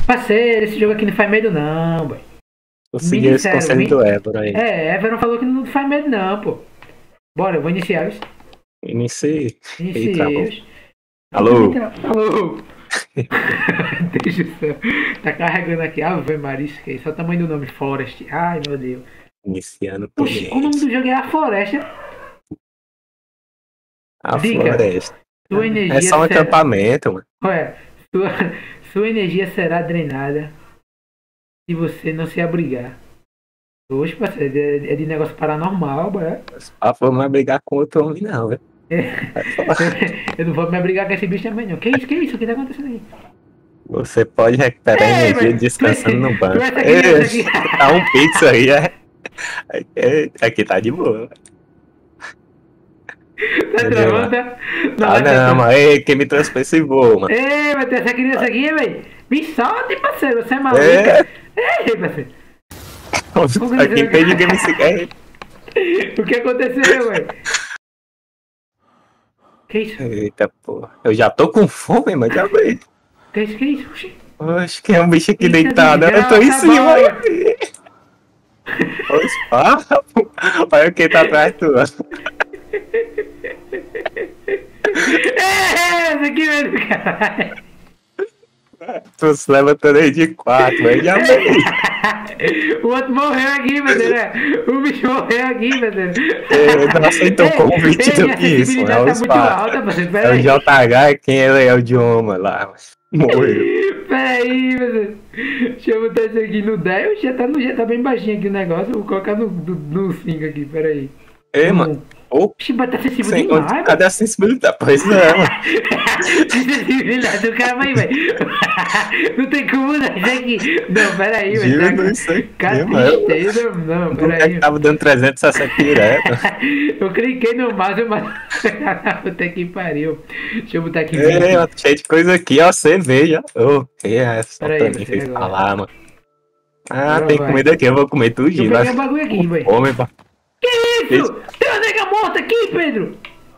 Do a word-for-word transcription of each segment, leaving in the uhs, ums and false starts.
Parceiro, esse jogo aqui não faz medo não, boy. Consegui esse disseram, conselho me- do Évora aí. É, Everton falou que não faz medo não, pô. Bora, eu vou iniciar isso. Iniciei. E Iniciei travou. isso. Alô? Alô? Deixa o céu. Tá carregando aqui. Ave Maria, isso que é isso. Olha o tamanho do nome, Forest. Ai, meu Deus. Iniciando Oxi, o nome Fluminense. do jogo é A Floresta. A Diga, floresta. sua É energia só um será... acampamento, mano. Ué, sua... sua energia será drenada se você não se abrigar. Oxe, parceiro, é é de negócio paranormal, ué. Ah, vamos brigar com outro homem, não, velho. Eu não vou me abrigar com esse bicho também, não. Que isso, que isso? O que tá acontecendo aí? Você pode recuperar Ei, energia mas- descansando no tu banco. essa aqui, essa Ei, aqui. tá um pix aí, é. É, aqui tá de boa. Tá travando, tá? Ah, vai não, mas ei, quem me trouxe pra esse voo, mano? Ei, mas tem essa criança aqui, velho. Me solte, parceiro. Você é maluca. É. Ei, parceiro. Aqui não tem ninguém me seguir. O que aconteceu, velho? Que isso? Eita porra. Eu já tô com fome, mas já veio. Que isso, que isso? Oxi. Oxe, que é um bicho aqui Eita, deitado. Eu tô em desgraça, cima. boy. Aí. Os papos. Olha quem tá atrás do outro. É, essa aqui, velho, caralho. Tu se levantando aí de quatro, mas já veio. O outro morreu aqui, parceiro. O bicho morreu aqui, parceiro. Ele não aceitou o convite do minha que isso, sensibilidade é tá os muito papos. alta, parceiro. É Pera o aí. J H, quem ele é o idioma lá. Morreu. Pera aí, parceiro. Deixa eu botar isso aqui no dez. Já tá, no, já tá bem baixinho aqui o negócio. Vou colocar no, no, no cinco aqui, pera aí. Ei, mano. Ô, Oxi, mas tá sensível sem- demais, mano. cadê a sensibilidade? Pois é, mano. Sensibilidade do cara, aí, velho. Não tem como não, isso aqui. Não, pera aí, Juro velho. isso aí, Cara, mano. tristeza, não, Por pera que é que aí. tava dando trezentos e sessenta direto? Eu cliquei no mouse, mas. Puta que pariu. Deixa eu botar aqui. Ei, mano, cheio de coisa aqui, ó. Você veja. Ô, que é só Pera aí, pra mim você que agora. falar, mano. Ah, Agora tem vai. comida aqui, eu vou comer tudo. Eu peguei o bagulho aqui, velho. Come, pá. Que isso? Tem uma nega morta aqui, Pedro!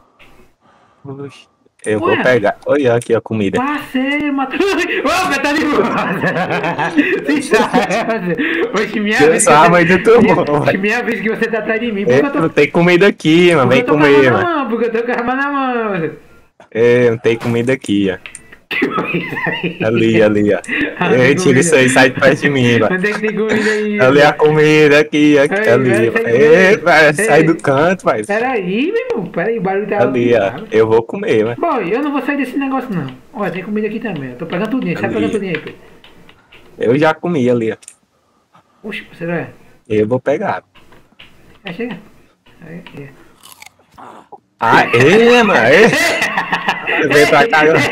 Oxi, eu Ué? vou pegar. Olha aqui a comida. Parceiro, matou. Opa, tá de boa! Se sabe, Oxe, minha Tira vez. essa arma aí que do teu você- mão, Oxe, velho. minha vez que você tá atrás de mim. Porque Ei, eu tô. não tem comida aqui, mano. Porque Vem eu tô com a comer, arma na mano. mão, porque eu tô com a arma na mão, mano. Ei, não tem comida aqui, ó. Que coisa aí. Ali, ali, ó. Ah, Ei, tem tira comida. isso aí, sai de perto de mim, mano. Onde é que tem comida aí? Ali a comida, aqui, aqui, Ei, ali. velho, mano. sai Ei, do- vai, sai Ei. do canto, mas. Peraí, meu irmão. Peraí, o barulho tá Ali, ó. Eu vou comer, mano. Bom, eu não vou sair desse negócio, não. Olha, tem comida aqui também. Eu tô pegando tudinho. Sai Ali. pegando tudinho aí, Pedro. Eu já comi ali, ó. Oxe, você não é? Eu vou pegar. Aí chega. Aí, é. Ah, é, mano. É. Vem pra cá agora.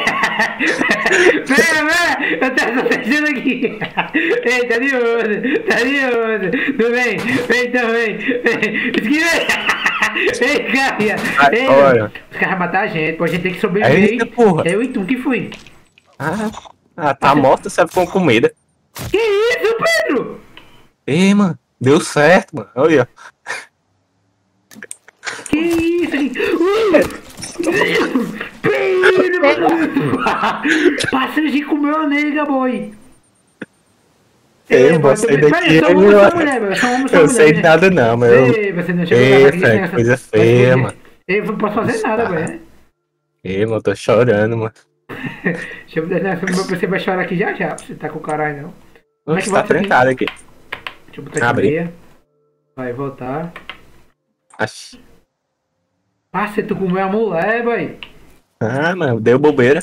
Pera, pera, eu tô assistindo aqui. Ei, tá de olho, tá de olho. Tudo bem? Vem, então, vem. Vem. Esquiva. Ei, cara. Ai, Ei, olha. os caras matar a gente, pô, a gente tem que sobreviver. Eita, porra. Eu e tu, que fui? Ah, ah, tá morta, sabe com comida. Que isso, Pedro? Ei, mano. Deu certo, mano. Olha. Que isso? Pedro, parceiro de comeu a nega, boy. Ei, você Peraí, daqui. eu sou homem, sou mulher, velho. Eu sou homem, sou Eu mulher, sei né? nada não, mas eu. Ei, você não chegou Ei, a gravar Fred, aqui, coisa mas feia, foi- mano. Eu não posso fazer nada, velho. Ei, mano, eu tô chorando, mano. Deixa eu ver, você vai chorar aqui já já. Você tá com o caralho, não. Como é que Oxe, tá bota aqui? trancado aqui. Deixa eu botar aqui Abre. meia. Vai voltar. Acho. Parceiro, tu comeu a mulher, boy. Ah, mano, deu bobeira.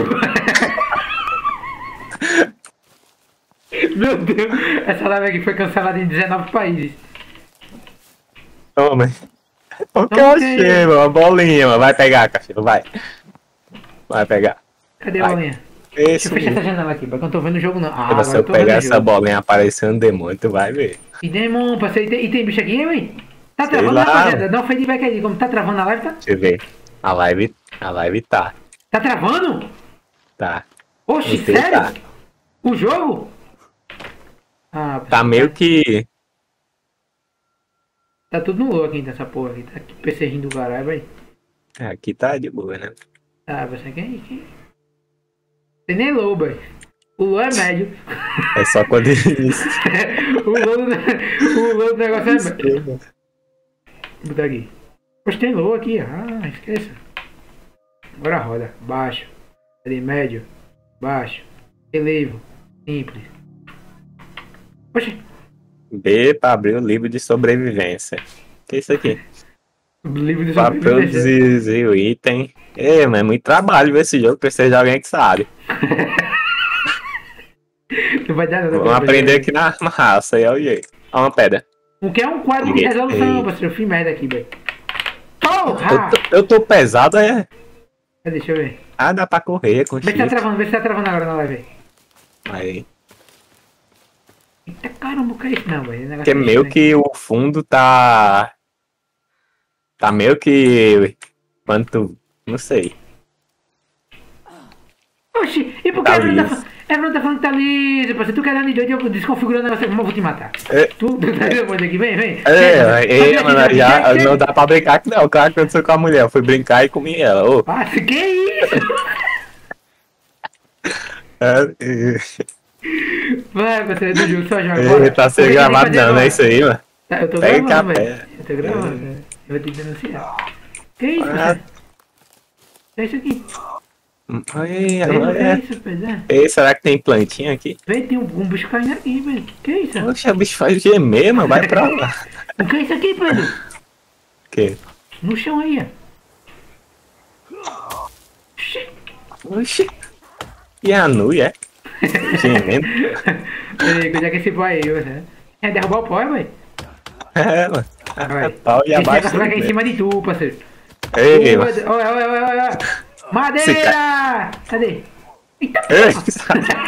Meu Deus, essa live aqui foi cancelada em dezenove países. Toma. O que Não eu tem. achei, mano? Uma bolinha, mano. Vai pegar, cachorro, vai. Vai pegar. Cadê a Vai. bolinha? Deixa Esse eu fechar essa menino. janela aqui, porque eu não tô vendo o jogo não. Ah, Se agora você eu tô vendo pegar o essa jogo. bolinha aparecendo demônio, tu vai ver. E demônio, parceiro, e tem, e tem bicho aqui, hein? Tá Sei travando, lá. rapaziada? Dá um feedback aí, como tá travando a live, tá? Deixa eu ver. A live, a live tá. Tá travando? Tá. Oxi, Não sei, sério? tá. O jogo? Ah, Tá meio que. Tá tudo no low aqui nessa porra aqui. Tá aqui, P C rindo do caralho, velho. Aqui tá de boa, né? Ah, você quem? quem? Tem nem low, velho. O low é médio. É só quando isso. o low do, o low do negócio é... Vou botar aqui. Poxa, tem low aqui. Ah, esqueça. Agora roda. Baixo. Ali, médio. Baixo. Relevo. Simples. Poxa. B pra abrir o livro de sobrevivência. O que é isso aqui? Livro de Pra sobrevivência. produzir o item. É, mas é muito trabalho ver esse jogo. Precisa de alguém que sabe. Não vai dar nada. Vamos aprender aqui na raça, aí é o jeito. Ó, uma pedra. O que é um quadro de resolução, parceiro? Eu fiz merda aqui, velho. Porra! Eu tô, eu tô pesado, é. Deixa eu ver. Ah, dá pra correr com Vê se tá travando, vê se tá travando agora na live. aí. Eita caramba, o que é isso não, velho? Porque meio que o fundo tá. Tá meio que. Quanto. Não sei. Oxi, e por que Tá a Bruna liso. tá, a Bruna tá falando que tá liso, parceiro? Tu querendo de doido, eu desconfiguro o negócio, como eu vou te matar? É. Tu, tu tá vendo aqui? Vem, vem. É, Vem, é, mano, já não dá pra brincar aqui não. Claro que eu sou com a mulher. Eu fui brincar e comi ela. Ô, Ah, que isso? é, é, Vai, parceiro do jogo, só joga. é, bora. tá sendo Eu tenho que gravado fazer não, não agora. é isso aí, mano. Tá, eu tô Pega gravando, café. velho. Eu tô gravando, velho. Eu vou ter que denunciar. Que isso, Ah. parceiro? É isso aqui. Ai, Vem, agora é é. isso, parceiro. Ei, será que tem plantinha aqui? Vem, tem um, um bicho caindo aqui, velho. Que isso? Poxa, o bicho faz gemer, mano. Vai pra lá. O que é isso aqui, Pedro? O quê? No chão aí, ó. Oxi. Oxi. E a Nui, é? Gemendo. Peraí, onde é que esse pó aí, você? É derrubar o pó, velho? É, mano. Vai. A pau e Esse abaixo. negócio vai cair em tudo cima de tu, parceiro. bem. Ei, Olha, mano. olha, olha, olha, olha. Madeira! Cadê? Eita Ei, porra!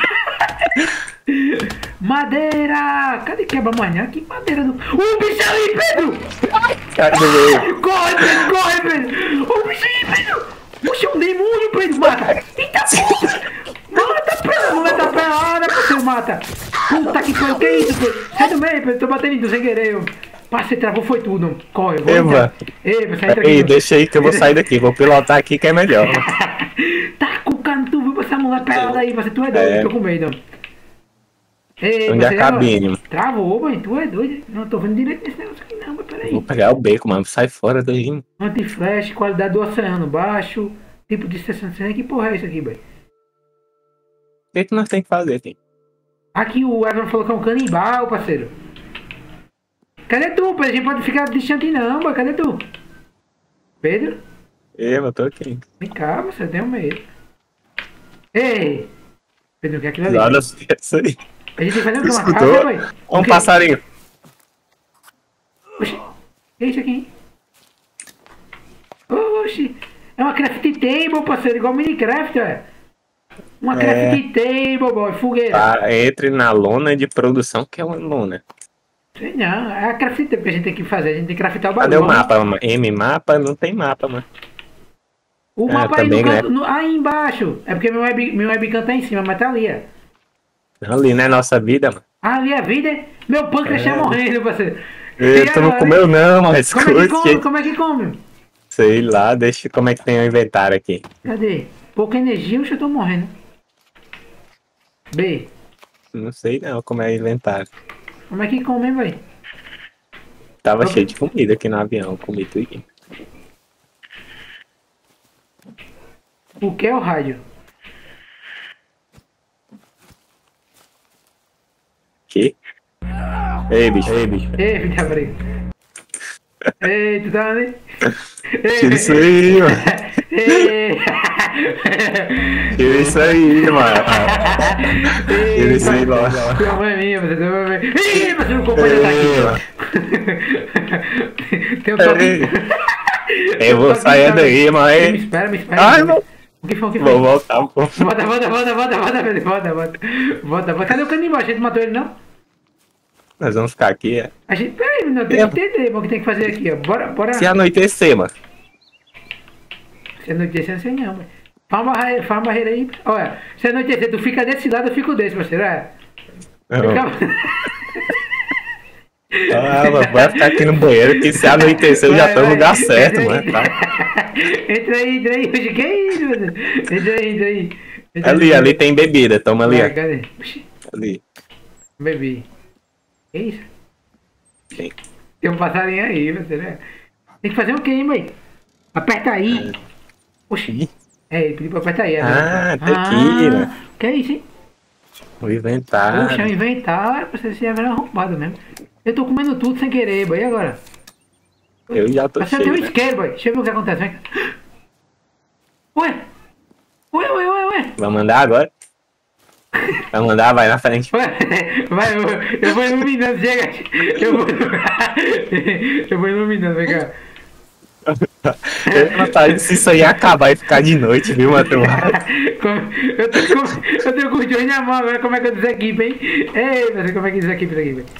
Madeira! Cadê quebra-manhã? Que madeira do... O bicho ali, Pedro! cara do meio. Corre, Pedro, corre, Pedro! O bicho aí, Pedro! Puxa, é um demônio, Pedro, mata! Eita porra! Mata, Pedro! Não vai dar pelada, parceiro, mata! Puta que pariu, que isso, Pedro? Sai do meio, Pedro, tô batendo em tu sem querer, eu. Parceiro, travou, foi tudo. Corre, vou Eva. Ei, você entra Ei, aqui. deixa aí que eu vou sair daqui. Vou pilotar aqui que é melhor. Tá com o cara, tu viu essa mulher pelada aí, você, tu é doido, É. tô com medo. Ei, Onde é você a cabine, mano? Travou, mãe, tu é doido. Não tô vendo direito nesse negócio aqui não, mas Vou peraí. pegar o beco, mano. Sai fora daí. Por Anti-flash, qualidade do oceano baixo, tipo de sessenta. Que porra é isso aqui, velho? que, que nós temos que fazer aqui? Aqui o Evan falou que é um canibal, parceiro. Cadê tu, Pedro? A gente pode ficar distante não, mas cadê tu? Pedro? Eu, eu tô aqui. Vem cá, você tem um medo. Ei! Pedro, o que é aquilo ali? Lá das peças aí. A gente tem que fazer o que? Uma Escutou? casa, velho? Ó, um O quê? passarinho. Oxi, que é isso aqui? Oxi, é uma craft table, parceiro, igual Minecraft, é. Uma É. craft table, boy, fogueira. Tá, entre na lona de produção, que é uma lona. Sei não, é a craft table que a gente tem que fazer, a gente tem que craftar o Cadê bagulho. o mapa? mano? M mapa? Não tem mapa, mano. O Ah, mapa aí também, no né? canto, no- aí embaixo. É porque meu, web, meu webcam tá em cima, mas tá ali, ó. Ali, né? Nossa vida, mano. Ali a vida é... Meu pâncreas É. tá morrendo, parceiro. Eu, E tu não agora? comeu não, mas Como é que come? escute. Como é que come? Sei lá, deixa como é que tem o inventário aqui. Cadê? Pouca energia, eu já tô morrendo. B. Não sei não como é o inventário. Como é que come, velho? Tava Ok. cheio de comida aqui no avião, comi tudo. O que é o rádio? Que? Ei, bicho. Ei, bicho. Ei, filha briga. Ei, tu tá ali? Tira isso aí, mano. Ei. Tira isso aí, mano. Tira isso aí logo. Tua mãe é minha, você tem uma mãe. Ih, mas o companheiro tá aqui. Tem um toque. Eu vou sair daí, Me mãe. espera, me espera. Ai, mano. O que foi, o que foi? Vou voltar um pouco. Volta, volta, volta, volta, volta, velho. Volta, volta. Volta, volta. Cadê o canibal? A gente matou ele, não? Nós vamos ficar aqui, é. A gente... Peraí, não, tem que entender o que tem que fazer aqui, ó. Bora, bora. Se anoitecer, mano. Se anoitecer, não sei não, velho. Faz uma barreira, faz uma barreira aí. Olha, se anoitecer, tu fica desse lado, eu fico desse, parceiro. É. Fica... Ah, mano, vai ficar aqui no banheiro que se anoitecer eu já tô no lugar certo, entra mano. Tá? Aí. Entra aí, entra aí. Hoje, que é isso, meu Deus? Entra aí, entra aí. Entra Ali, aí. ali tem bebida, toma ali. Vai, ó. cadê? Oxi. ali. Bebi. Que isso? Sim. Tem um passarinho aí, você, né? Tem que fazer o quê, hein, mãe? Aperta aí. Oxi. Ih, É, ele pediu pra apertar aí. Ah, agora. tequila. Que é isso, hein? o inventário. Poxa, inventar, você se é arrombado mesmo. Eu tô comendo tudo sem querer, boy. E agora? Eu já tô Você tem cheio, um né? isqueiro, boy. Deixa eu ver o que acontece. Vem cá. Ué? Ué, ué, ué, ué. Vai mandar agora? Vai mandar, vai na frente. Ué, vai, eu, eu vou iluminando, chega. Eu vou, eu vou iluminando, vem cá. Eu tá, se isso aí acabar e ficar de noite, viu, Matheus? Como- Eu tô com, eu tô com o Johnny na mão agora, como é que eu desequipo, hein? Ei, você, como é que desequipa isso aqui, velho?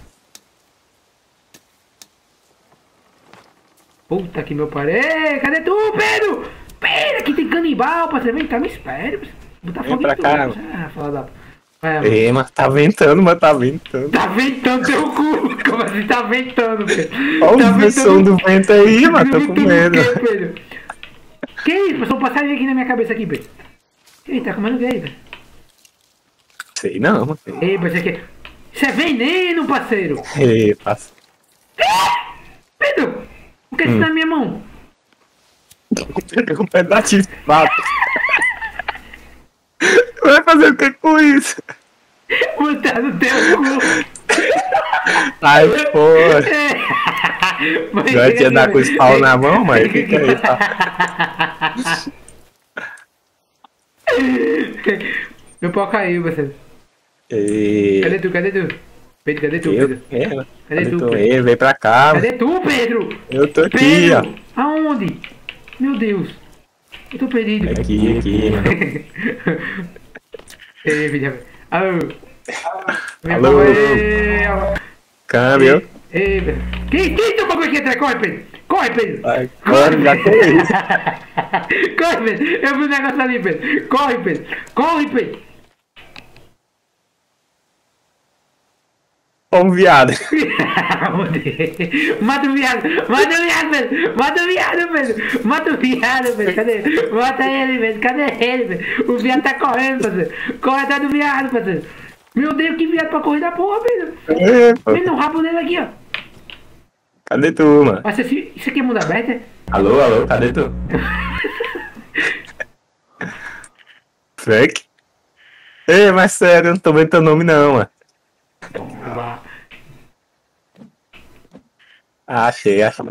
Puta que meu pare. Ei, cadê tu, Pedro? Pedro, aqui tem canibal, parceiro. Vem cá, me espere. Botar Vem fogo pra em tudo. cá. Ah, fala da... Vai, mano. Ei, mas tá ventando, mas tá ventando. Tá ventando teu cu. Como assim tá ventando, Pedro? Olha Tá o som do vento aí, Tá mano, tô com ventando medo. o quê, Pedro? Que isso? Passou um passarinho aqui na minha cabeça aqui, Pedro. Ih, tá comendo o que aí, Pedro? Sei não, mano. Ei, mas isso aqui... Isso é veneno, parceiro. Ei, passa. Pedro, o que é isso Hum. na minha mão? Um pedaço de papo. Vai fazer o que com isso? Botar no teu cu. Ai, porra. Mas Já chega tinha aqui, dar com os velho. pau na mão, mas o que que é isso? Tá? Meu pau caiu, você. Ei, Cadê tu? Cadê tu? Pedro, cadê tu, eu, Pedro? é, Cadê cadê tu, tu? Pedro? Ei, vem pra cá, mano. Cadê tu, Pedro? Eu tô aqui, Pedro! ó. Aonde? Meu Deus. Eu tô perdido. Aqui, aqui, mano. Ei, filha. Alô. Meu Alô. pau, ei, alô. Câmbio. Ei, Pedro. Quem, quem tomou aqui atrás? Corre, Pedro. Corre, Pedro. Vai, corre, já que é isso. Corre, Pedro. Eu vi um negócio ali, Pedro. Corre, Pedro. Corre, Pedro. Ó um viado. Mata o viado. Mata o viado, Pedro. Mata o viado, Pedro. Mata o viado, Pedro. Cadê? Mata ele, Pedro. Cadê ele, Pedro? O viado tá correndo, parceiro. Corre atrás do viado, parceiro. Meu Deus, que viado pra correr da porra, Pedro. Epa, Vem no rabo dele aqui, ó. cadê tu, mano? Mas isso isso aqui é mundo aberto, é? Alô, alô, cadê tu? Frank? Ei, mas sério, eu não tô vendo teu nome não, mano. Ah, achei, achei.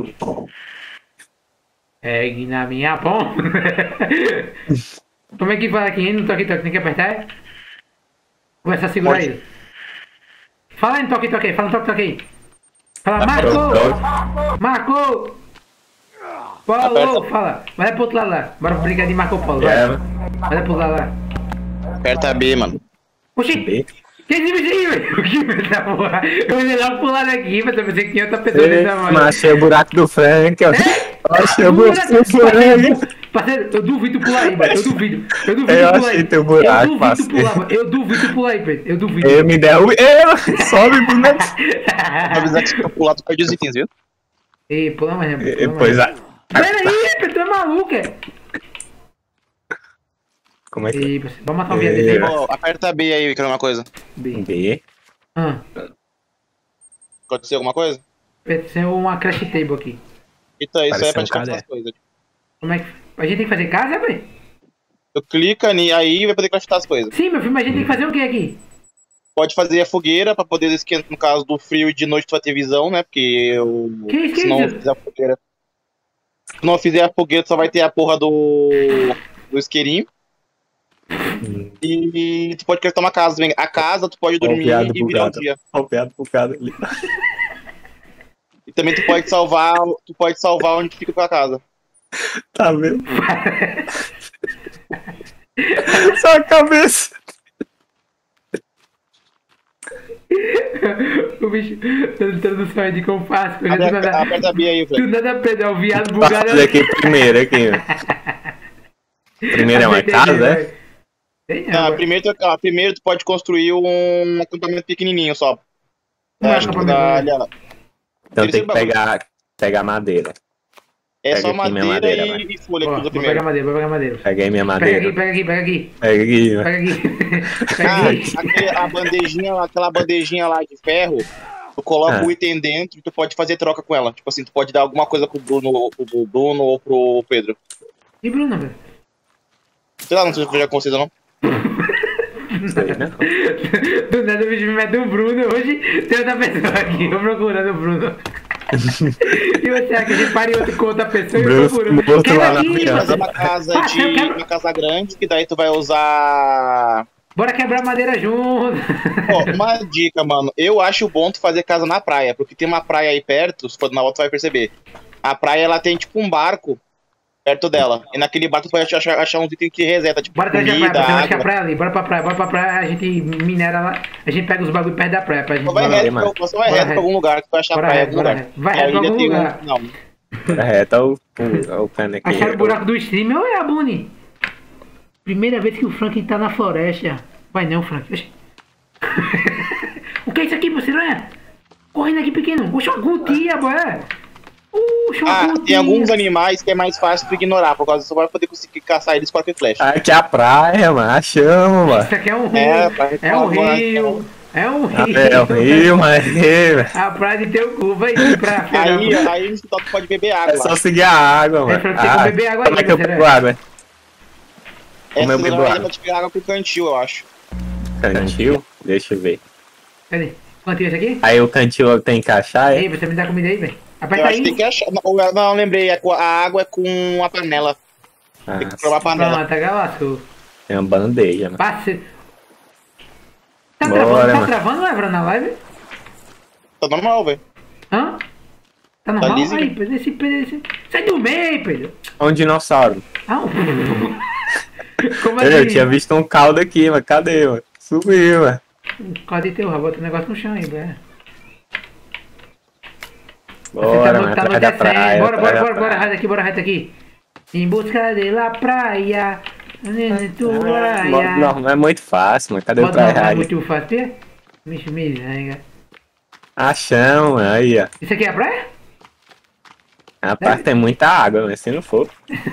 Pegue na minha ponta. Como é que fala aqui, hein? No toque-toque, tem que apertar? É? Começa a segurar Pode. aí. Fala aí no toque-toque aí, fala no toque-toque aí. Fala, Pronto, Marcou! pronto. Marcou! Polo, Aperta. fala. Vai pro outro lado lá. Bora brincar de Marco Polo, vai. É, Vai pro outro lado lá. Aperta B, mano. Oxi! B. Que é esse bicho aí, velho? O que essa porra? Eu olhei logo pro lado aqui, mas eu pensei que tinha outra pessoa Ei, dessa mas mão. achei o buraco do Frank, ó. É? Achei o buraco do Frank. Parceiro, eu duvido pular aí, mano. Eu duvido. Eu duvido Eu pular achei aí. teu buraco, Eu duvido parceiro. pular, mano. Eu duvido pular aí, Pedro. Eu duvido. Eu me derrubo. Ei, sobe pro meu. Pra avisar que se eu pular, tu perde os itens, viu? Ei, pula mais rápido. E- pula Pois mais a. rápido. Pera aí, Pedro, tu é maluco, é? Como é que Ei, parceiro, vamos matar um viado desse aí. É. Ó, aperta B aí, quer uma coisa. é? Bem. B. Ah, Aconteceu alguma coisa? Pedro, tem uma crash table aqui. Então, isso aí é Pareceu pra um te contar caderno. as coisas. Como é que... A gente tem que fazer casa, velho? Tu clica ni- aí vai poder craftar as coisas. Sim, meu filho, mas a gente tem que fazer o que aqui? Pode fazer a fogueira pra poder esquentar, no caso do frio e de noite tu vai ter visão, né? Porque eu. Que isso, que se não isso? fizer a fogueira. Se não fizer a fogueira, tu só vai ter a porra do. do isqueirinho. Hum. E tu pode craftar uma casa. Vem, a casa tu pode Ó, o dormir viado e virar o bugado. dia. Ó, o viado bugado ali. E também tu pode salvar. Tu pode salvar onde fica a tua casa. Tá vendo? Só a cabeça. O bicho tá tentando sair de como fácil. Do Aperta, nada, aperta B aí, do Fred. nada Pedro, é o viado Vou bugado. fazer aqui primeiro, aqui. Primeiro é uma Apertei casa, nele, é? vai. Tem Ah, água. primeiro, tu, ah, primeiro tu pode construir um acampamento pequenininho só. Não é É, tipo, acampamento, da, né? ali, ó. Então tem Terceiro que pegar, pegar madeira. É Pega só aqui minha madeira, madeira, e, vai. e folha Ó, que vou usa pegar primeiro. madeira, vou pegar madeira. Peguei minha Pega madeira. aqui, pega aqui, pega aqui. Pega aqui, ó. Pega aqui. Pega Ah, aqui. aquele- a bandejinha lá, aquela bandejinha lá de ferro, tu coloca Ah. o item dentro e tu pode fazer troca com ela. Tipo assim, tu pode dar alguma coisa pro Bruno, ou pro Bruno ou pro Pedro. E Bruno, velho? Sei lá, não sei se eu já consigo não. Sei, né? Do nada o bicho me mete o Bruno. Hoje tem outra pessoa aqui. Eu procurando o Bruno. E você acha que a gente para em outro com outra pessoa e eu Bruno procuro? morto Quebra lá na aqui, frente. Fazer você- uma casa Passa, eu de quero- uma casa grande, que daí tu vai usar. Bora quebrar madeira junto. Ó, uma dica, mano. Eu acho bom tu fazer casa na praia, porque tem uma praia aí perto, se for na outra tu vai perceber. A praia, ela tem tipo um barco perto dela. E naquele barco tu pode achar, achar uns itens que reseta, tipo Bora trazer a praia, comida, você vai achar a água. praia ali. Bora pra praia, bora pra praia. A gente minera lá. A gente pega os bagulho perto da praia pra gente. Só vai bora lá. reto, mano. pra- só vai Bora reto reto. pra algum lugar, que tu vai achar a Bora praia em reto, algum bora lugar. reto. Vai E a reto pra ilha algum tem um. lugar. Não, É, tá o, o, o cano aqui. Acharam o buraco do stream. Olha, Buni. Primeira vez que o Frank tá na floresta. Vai não, Frank. Oxi. O que é isso aqui, você não é? Correndo aqui pequeno. Oxe, uma gotinha, boé. Oxe, uma Ah, gotinha. tem alguns animais que é mais fácil tu ignorar, por causa que você vai poder conseguir caçar eles com arco e flecha. Aqui é a praia, mano. Achamos, mano. Isso aqui é um rio. É, É, pra- um pra- rio. É um rio. É o rio, mas é A praia de teu cu, vai pra Aí, aí no tu pode beber água só lá. seguir a água, mano. Frank, tem que Ah, beber água como aí, é que eu você bebo vê. água? Essa como eu bebo não é água? pra te pegar água com cantil, eu acho. Cantil? Deixa eu ver. Cadê? Quanto é esse aqui? Aí o cantil tem que achar, é? Ei, você me dá comida aí, velho. Eu Aperta acho que tem aí. que achar. Não, não lembrei, é com- a água é com a panela. Ah, Tem que provar a panela. Pronto, agora lascou. tem uma bandeja, mano. Parceiro. Tá Bora, travando, tá mano. travando, Evra, na live? Tá normal, velho. Hã? Tá normal? lisinho. Aí, Pedro, esse Pedro, esse... Sai do meio, Pedro. É um dinossauro. Ah, um... Como Eu assim? tinha visto um caldo aqui, mas cadê, mano? Subiu, mano. Cadê teu rabo? Bota o negócio no chão aí, velho. Bora, tá, mano. tá Atrás da anoitecendo. praia. Bora, atrás bora, da bora, bora, praia. reto aqui, bora reto aqui. Em busca de la praia. Tu Ah, praia. Não, não é muito fácil, mano. Cadê o Bota não, praia é aí? muito fácil. Pê? Micho, miséria. Achamos, mano. Aí, ó. Isso aqui é a praia? Rapaz, tem muita água, mas se não for.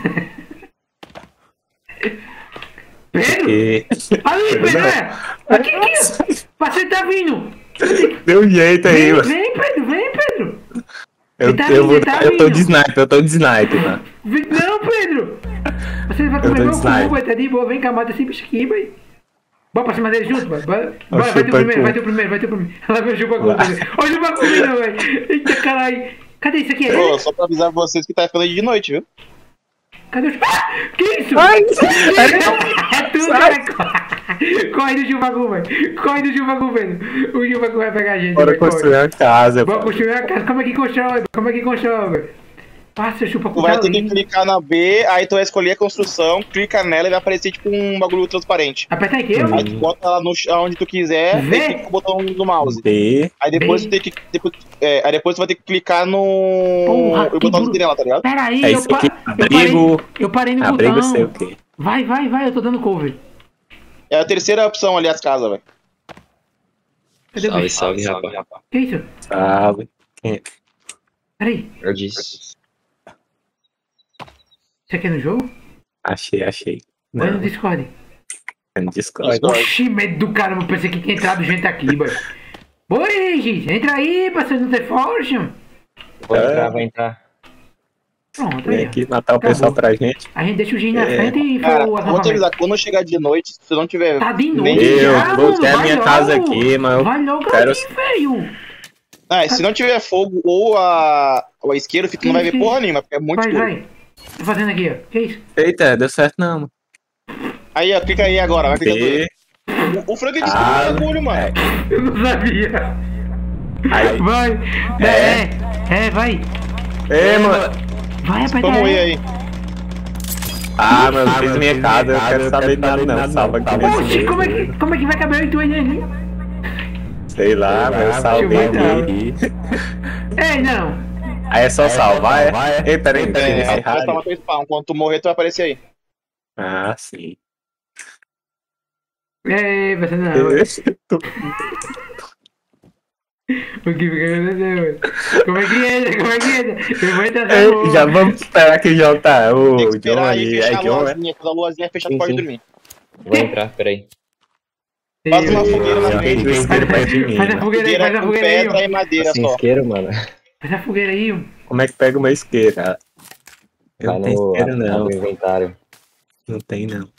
Pedro? E... Ali, Pedro, é. Aqui, aqui. Parceiro tá vindo. Deu um jeito aí, Vem, mano. vem, Pedro, vem, Pedro. Eu, tá eu, vindo, vou, tá eu tô vindo. de sniper, eu tô de sniper, mano. Vem- Não, Pedro. Você vai Eu tô comer meu de cu, sniper. vai. Tá de boa. Vem cá, mata esse bicho aqui, vai. Bora pra cima dele junto, vai. Bora, Ó, bora, vai ter o chupa primeiro, cu. vai ter o primeiro, vai ter o primeiro. Lá vem o chupa cu, Vai. Pedro. Olha o chupa cu, não, velho. Eita, caralho. Cadê isso aqui? É ele? Ô, só pra avisar vocês que tá ficando de noite, viu? Cadê o chupa? Ah, que isso? Ai, É tu, cara. Corre do chupacu, velho. Corre do chupacu, velho. O chupacu vai pegar a gente. Bora velho, corre. construir uma casa, Bora pô. construir a casa. Como é que constrói? Como é que constrói? Passa o chupacu. Tu vai tá ter que lindo. clicar na B, aí tu vai escolher a construção, clica nela e vai aparecer tipo um bagulho transparente. Aperta aqui, eu. Aí tu bota ela no, onde tu quiser Vê. e clica com o botão do mouse. B. Aí depois Bem. tu tem que. Depois, é, aí depois tu vai ter que clicar no. Porra, o que botão bru- de nela, tá ligado? Peraí, É eu, isso pa... aqui, eu parei. abrigo. Eu parei no Abrigo botão. sei o quê. Vai, vai, vai, eu tô dando cover. É a terceira opção ali, as casas, velho. Cadê o Salve, bicho? salve, rapaz. Que isso? Sabe? Quem- Peraí, Eu disse. isso aqui é no jogo? Achei, achei. Ou é no Não, Discord? é no Discord. Discord. Oxi, medo do caramba, eu pensei que tinha entrado gente aqui, boy. Oi, gente, entra aí, pra você não ter forte. Vou É. entrar, vou entrar. Pronto, Vem aí. ó. aqui matar o Acabou. pessoal pra gente. A gente deixa o Gin na É. frente e Cara, foi o vou te acampamento. avisar, quando chegar de noite, se não tiver. Tá de nem- noite Eu já, vou mano, ter a vai minha logo. casa aqui, mas eu Vai logo quero- aqui, velho. Ah, se não tiver fogo ou a, ou a isqueiro, tu não vai ver Sim, sim. porra nenhuma, porque é muito Vai, escuro. vai. Tô fazendo aqui, ó. Que isso? Eita, deu certo não, mano. Aí, ó, clica aí agora, vai clicando. B. O, o Frank disse Ah, que não bagulho, mano. é. Eu não sabia. Aí. Vai. É, é, é, vai. Ei, mano. Vai, aperta Vamos aí. ir aí. Ah, mano, eu fiz minha casa, eu quero saber de nada não. Salva aqui Oxi, nesse como é, que, como é que vai caber oito aí, né? Sei lá, mas eu salvei deixa eu botar. aqui. Ei, não. Aí é só salvar, é? Ei, peraí, peraí, É, esse vai rádio. tomar teu spawn. Quando tu morrer, tu vai aparecer aí. Ah, sim. Ei, você não. Tô- O que fica acontecendo? Como é que entra? Como é que entra? Eu vou entrar Ei, nessa já porra. vamos esperar que o John tá. Tem O que John esperar aí aí. É fechar a John, né? luazinha. Quando a luazinha fechar, tu Sim, pode sim. dormir. Vou entrar, peraí. Faz uma fogueira na Eu frente. tenho isqueiro perto de mim, Faz a mano. fogueira aí, Fogueira faz a com fogueira aí, pedra ó. e madeira Sem só. isqueiro, mano. Faz a fogueira aí, ó. Como é que pega uma isqueiro, cara? Eu Vai não tenho no. isqueiro, Abre não. o inventário. Não tem, não.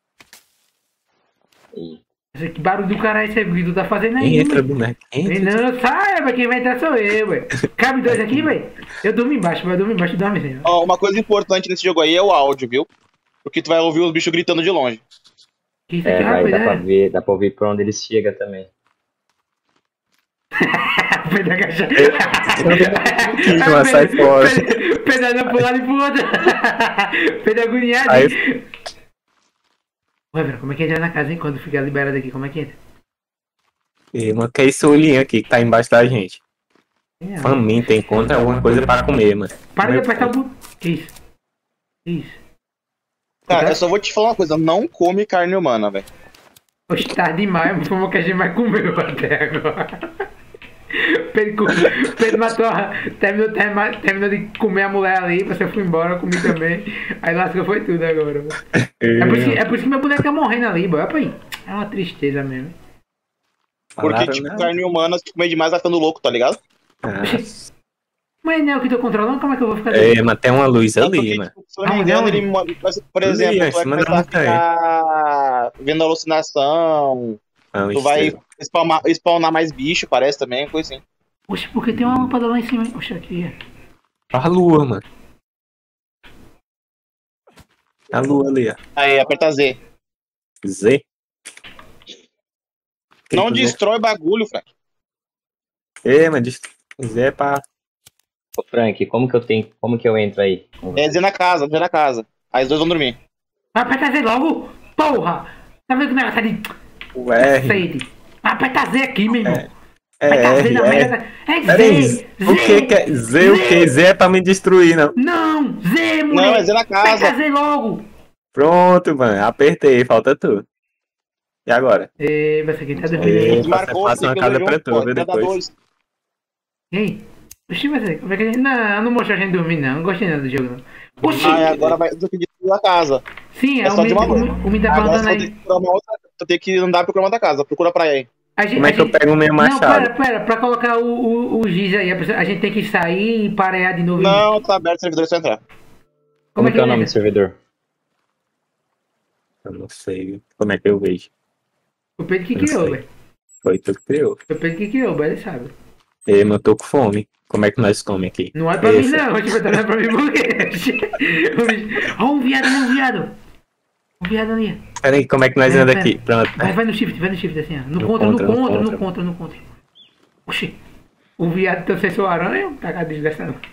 E Esse que barulho do caralho esse que tu tá fazendo aí, Entra, mano. boneco. Vem Entra. não, sai, mas quem vai entrar sou eu, velho. Cabe dois aqui, velho. Eu durmo embaixo, vai dormir embaixo e dorme assim, ó. Ó, uma coisa importante nesse jogo aí é o áudio, viu? Porque tu vai ouvir os bichos gritando de longe. Que isso é, aqui, vai, rapaz, dá pra é? ver, dá pra ouvir por onde eles chegam também. Pedro agachado. Mas sai fora. Pedro andando pro lado e pro outro. Pedro agoniado. Aí- hein? Ué, velho, como é que entra na casa, hein? Quando ficar liberado aqui, como é que entra? E uma que é esse olhinho aqui que tá embaixo da gente. É, Faminta, encontra alguma coisa pra comer, mano. para de Meu apertar o pai. botão. Que isso? Que isso? Cara, Tá. eu só vou te falar uma coisa. Não come carne humana, velho. Oxe, tarde demais, foi o que a gente mais comeu até agora. Pedro, co- Pedro matou a... Terminou, terma- terminou de comer a mulher ali, você foi embora, eu comi também. Aí lascou foi tudo agora. Mano. É por, isso, que- é por isso que meu boneco tá morrendo ali, boy. Olha pra aí. É uma tristeza mesmo. Porque, Falaram, tipo, né? carne humana, se tu comer demais, vai ficando louco, tá ligado? Ah, Mas não é o que tô controlando, como é que eu vou ficar doido? é, mas tem uma luz Tanto ali, que, mano. tipo, se eu não me Ah, engano, não, ele... né? mo- Por Ali, exemplo, ó, em tu vai cima da começar a montanha. ficar vendo alucinação. Não, Tu vai estrela. spawnar, spawnar mais bicho, parece também, coisa assim. Oxe, porque tem uma lâmpada lá em cima, hein? Oxe, aqui. A lua, mano. A lua ali, ó. Aí, aperta Z. Z. Não Clica, Z. destrói bagulho, Frank. É, mas dest- Z é pra... Ô, Frank, como que eu tenho. Como que eu entro aí? É Z na casa, Z na casa. Aí os dois vão dormir. Vai apertar Z logo! Porra! Tá vendo que o negócio tá de O R. sede? Vai apertar Z aqui, meu irmão. É Apertar Z R, na é. merda. É Peraí, Z! o que que é? Z o que? Z é pra me destruir, não. Não! Z, Não, mulher! é Z na casa. Aperta Z logo! Pronto, mano. Apertei, falta tu. E agora? Ei, você aqui tá dormindo Ei. aí. Tu marcou, faça tem uma que casa dormir pra um, tu, pô, viu, vai dar depois. dois. E aí? Oxi, você, como é que a gente... Não, não mostrou a gente dormir, não. Não gostei nada do jogo, não. Oxi! Aí agora vai destruir a casa. Sim, é é, só o de Mi uma vez. o Mi tá Agora perguntando tu tem aí. que procurar uma outra. Tu tem que andar procurando uma casa. Procura pra aí. A gente- Como a é que eu gente- pego o meu Não, machado? pera, pera. Pra colocar o, o, o giz aí, a pessoa- a gente tem que sair e parear de novo. e- Não, tá aberto o servidor, é só entrar. Como que é o nome do entra? servidor? Eu não sei como é que eu vejo. O Pedro que Eu não criou, sei. velho. Foi tu que criou. Foi o Pedro que criou, velho, ele sabe. Ei, mas eu tô com fome. Como é que nós comemos aqui? Não é pra mim, Esse. não. Tipo, não é pra mim porque. Ó, um viado ali, um viado. Um viado ali. Peraí, como é que nós Pera, andamos pera. aqui? Pronto. Vai, vai no shift, vai no shift assim, ó. No No contra, no contra, no contra, no contra. contra, no contra. Oxi. O viado então sua aranha, cagadinho dessa não.